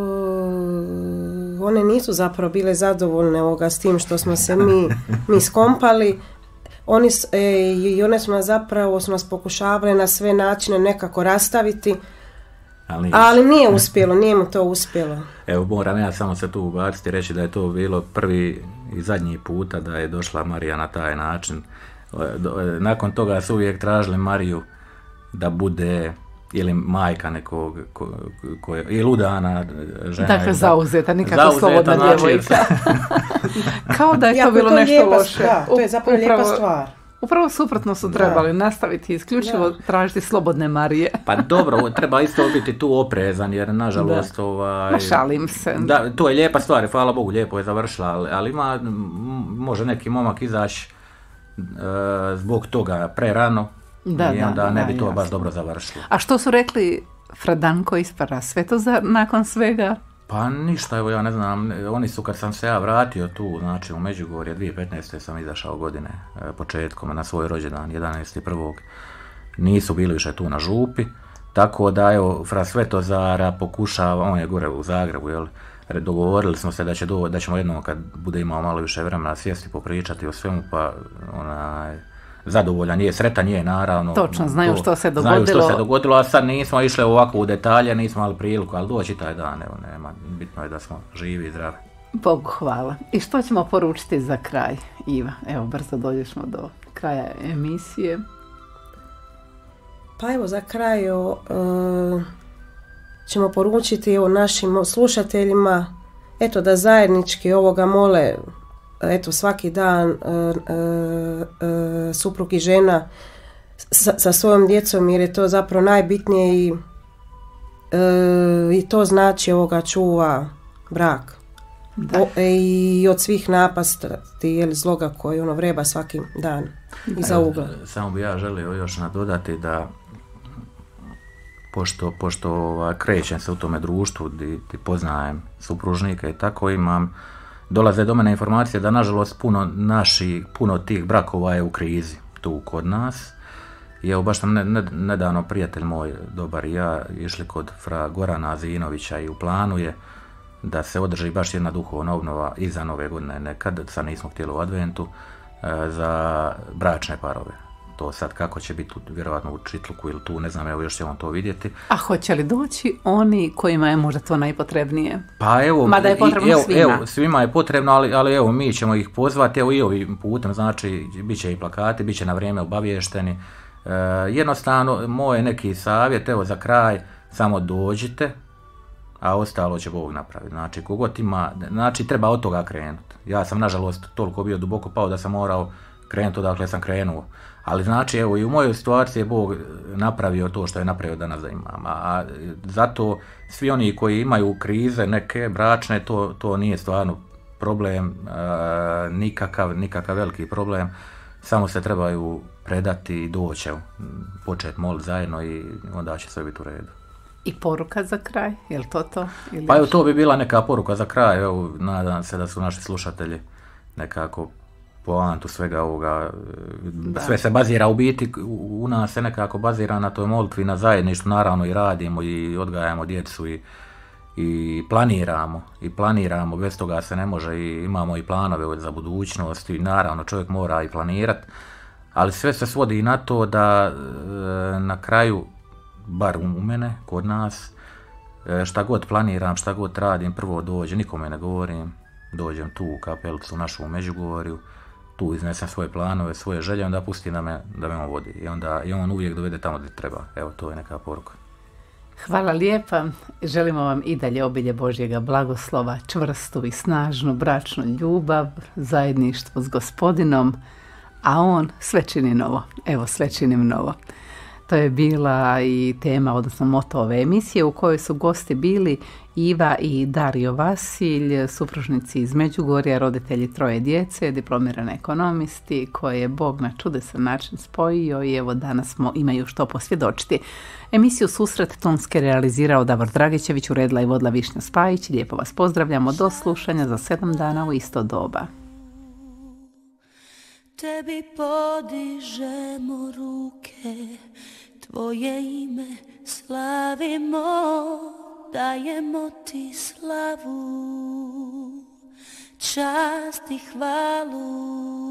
one nisu zapravo bile zadovoljne ovoga s tim što smo se mi, mi skompali. Oni, e, I one su nas zapravo, su nas pokušavale na sve načine nekako rastaviti, ali, ali nije uspjelo, nije mu to uspjelo. Evo, moram ja samo se tu ubaciti i reći da je to bilo prvi i zadnji puta da je došla Marija na taj način. Nakon toga su uvijek tražili Mariju da bude ili majka nekog ko, ko je, ili udana žena. Dakle, zauzeta, nikako slobodna znači, djevojka. Kao da je jako to bilo to nešto lijepa, loše. Da, to je zapravo Upravo, lijepa stvar. Upravo suprotno su trebali da. nastaviti isključivo da. tražiti slobodne Marije. Pa dobro, treba isto biti tu oprezan, jer nažalost da. ovaj... Ma šalim se. Da, to je lijepa stvar, hvala Bogu, lijepo je završila, ali, ali ima, može neki momak izaći e, zbog toga prerano da, i onda da, ne bi da, to jasno. baš dobro završilo. A što su rekli Fradanko iz Svetozar nakon svega? Pa ništa, evo ja ne znam, oni su kad sam se ja vratio tu, znači u Međugorje, dvije tisuće petnaeste. sam izašao godine, početkom na svoj rođendan, jedanaesti prvog nisu bili više tu na župi, tako da evo, fra Svetozara pokušava, on je gore u Zagrebu, jel, dogovorili smo se da, će do, da ćemo jednom kad bude imao malo više vremena sjesti, popričati o svemu, pa onaj, zadovoljan je, sretan je naravno. Točno, znaju to, što se dogodilo. Znaju što se dogodilo, a sad nismo išli ovako u detalje, nismo imali priliku, ali doći taj dan, evo, nema, bitno je da smo živi i zdravi. Bogu hvala. I što ćemo poručiti za kraj, Iva? Evo, brzo dođemo do kraja emisije? Pa evo za kraj o, e, ćemo poručiti evo, našim slušateljima eto, da zajednički ovoga mole eto, svaki dan e, e, e, suprug i žena sa, sa svojom djecom, jer je to zapravo najbitnije i, e, i to znači ovoga čuva brak. O, i od svih napasti ili zloga koji ono vreba svaki dan iza ugla. Samo bi ja želio još nadodati da pošto, pošto ova, krećem se u tome društvu gdje poznajem supružnike i tako imam, dolaze do mene informacije da nažalost puno naši, puno tih brakova je u krizi tu kod nas. I evo baš sam ne, ne, nedavno prijatelj moj dobar i ja išli kod fra Gorana Azinovića i u planu je da se održi baš jedna duhovna obnova iza nove godine nekad, sad nismo htjeli u adventu, e, za bračne parove. To sad kako će biti vjerojatno u Čitluku ili tu, ne znam, evo još ćemo to vidjeti. A hoće li doći oni kojima je možda to najpotrebnije? Pa evo, mada je potrebno evo, svima. Evo, svima je potrebno, ali, ali evo mi ćemo ih pozvati, evo i ovim putem, znači bit će i plakati, bit će na vrijeme obavješteni. E, jednostavno, moj neki savjet, evo za kraj, samo dođite, a ostalo će Bog napraviti. Znači, kogod ima, znači treba od toga krenuti. Ja sam nažalost toliko bio duboko pao da sam morao krenuti odakle sam krenuo. Ali znači, evo i u mojoj situaciji je Bog napravio to što je napravio danas da imam. A zato svi oni koji imaju krize neke bračne, to, to nije stvarno problem, a, nikakav, nikakav veliki problem. Samo se trebaju predati i doći, početi moliti zajedno i onda će sve biti u redu. I poruka za kraj, je li to to? Ili pa evo, to bi bila neka poruka za kraj, evo, nadam se da su naši slušatelji nekako poantu svega ovoga, da. Sve se bazira u biti, u nas se nekako bazira na toj molitvi, na zajedništvu, naravno i radimo i odgajamo djecu i, i planiramo, i planiramo, bez toga se ne može i imamo i planove za budućnost i naravno čovjek mora i planirati, ali sve se svodi na to da na kraju, bar u mene, kod nas, šta god planiram, šta god radim, prvo dođem, nikome ne govorim, dođem tu u kapelicu našu u Međugorju, tu iznesem svoje planove, svoje želje, onda pusti da me, da me on vodi i onda i on uvijek dovede tamo gdje treba. Evo, to je neka poruka. Hvala lijepa. Želimo vam i dalje obilje Božjega blagoslova, čvrstu i snažnu bračnu ljubav, zajedništvo s Gospodinom, a on sve čini novo. Evo, sve činim novo. To je bila i tema, odnosno moto ove emisije u kojoj su gosti bili Iva i Dario Vasilj, supružnici iz Međugorja, roditelji troje djece, diplomirani ekonomisti koje je Bog na čudesan način spojio i evo danas smo, imaju što posvjedočiti. Emisiju Susret tonske realizirao Davor Dragićević, uredila i vodila Višnja Spajić. Lijepo vas pozdravljamo, do slušanja za sedam dana u isto doba. Tebi podižemo ruke, tvoje ime slavimo, dajemo ti slavu, čast i hvalu.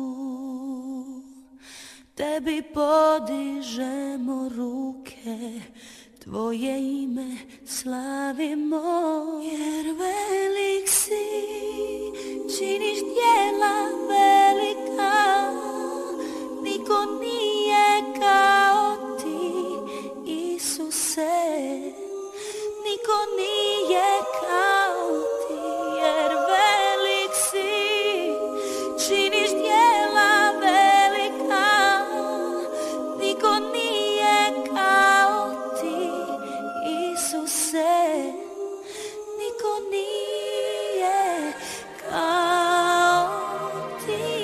Tebi podižemo ruke, tvoje ime slavimo, jer velik si, činiš djela velika, niko nije kao ti, Isuse, niko nije kao ti, jer velik si, činiš djela velika, niko nije kao ti, Isuse, niko nije kao ti.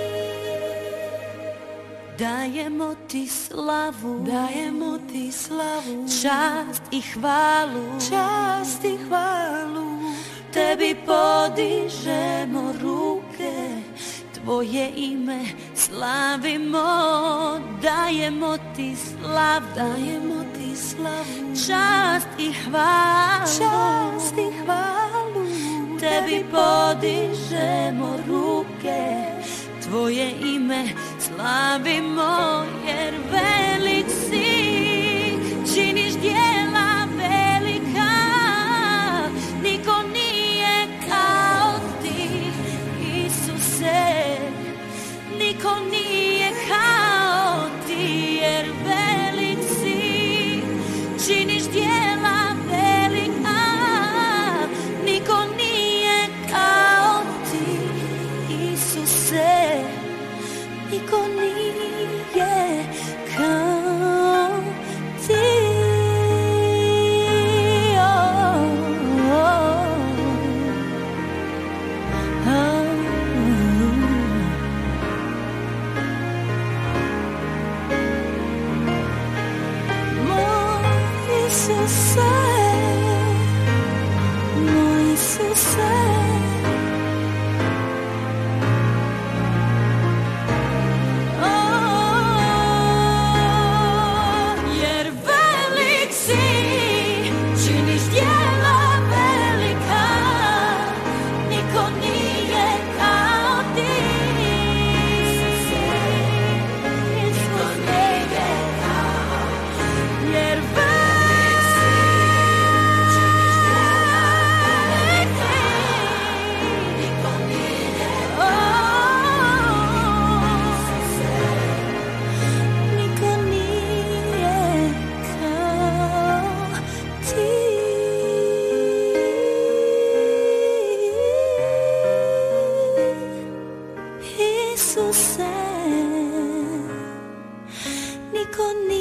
Dajemo ti slavu, dajemo ti slavu, čast i hvalu, čast i hvalu. Tebi podižemo ruke, tvoje ime slavimo, dajemo ti slavu, dajemo ti slavu, čast i hvalu, čast i hvalu. Tebi podižemo ruke, tvoje ime slavimo, jer velik si, činiš djela velika, niko nije kao ti, Isuse, niko nije kao Isuse, niko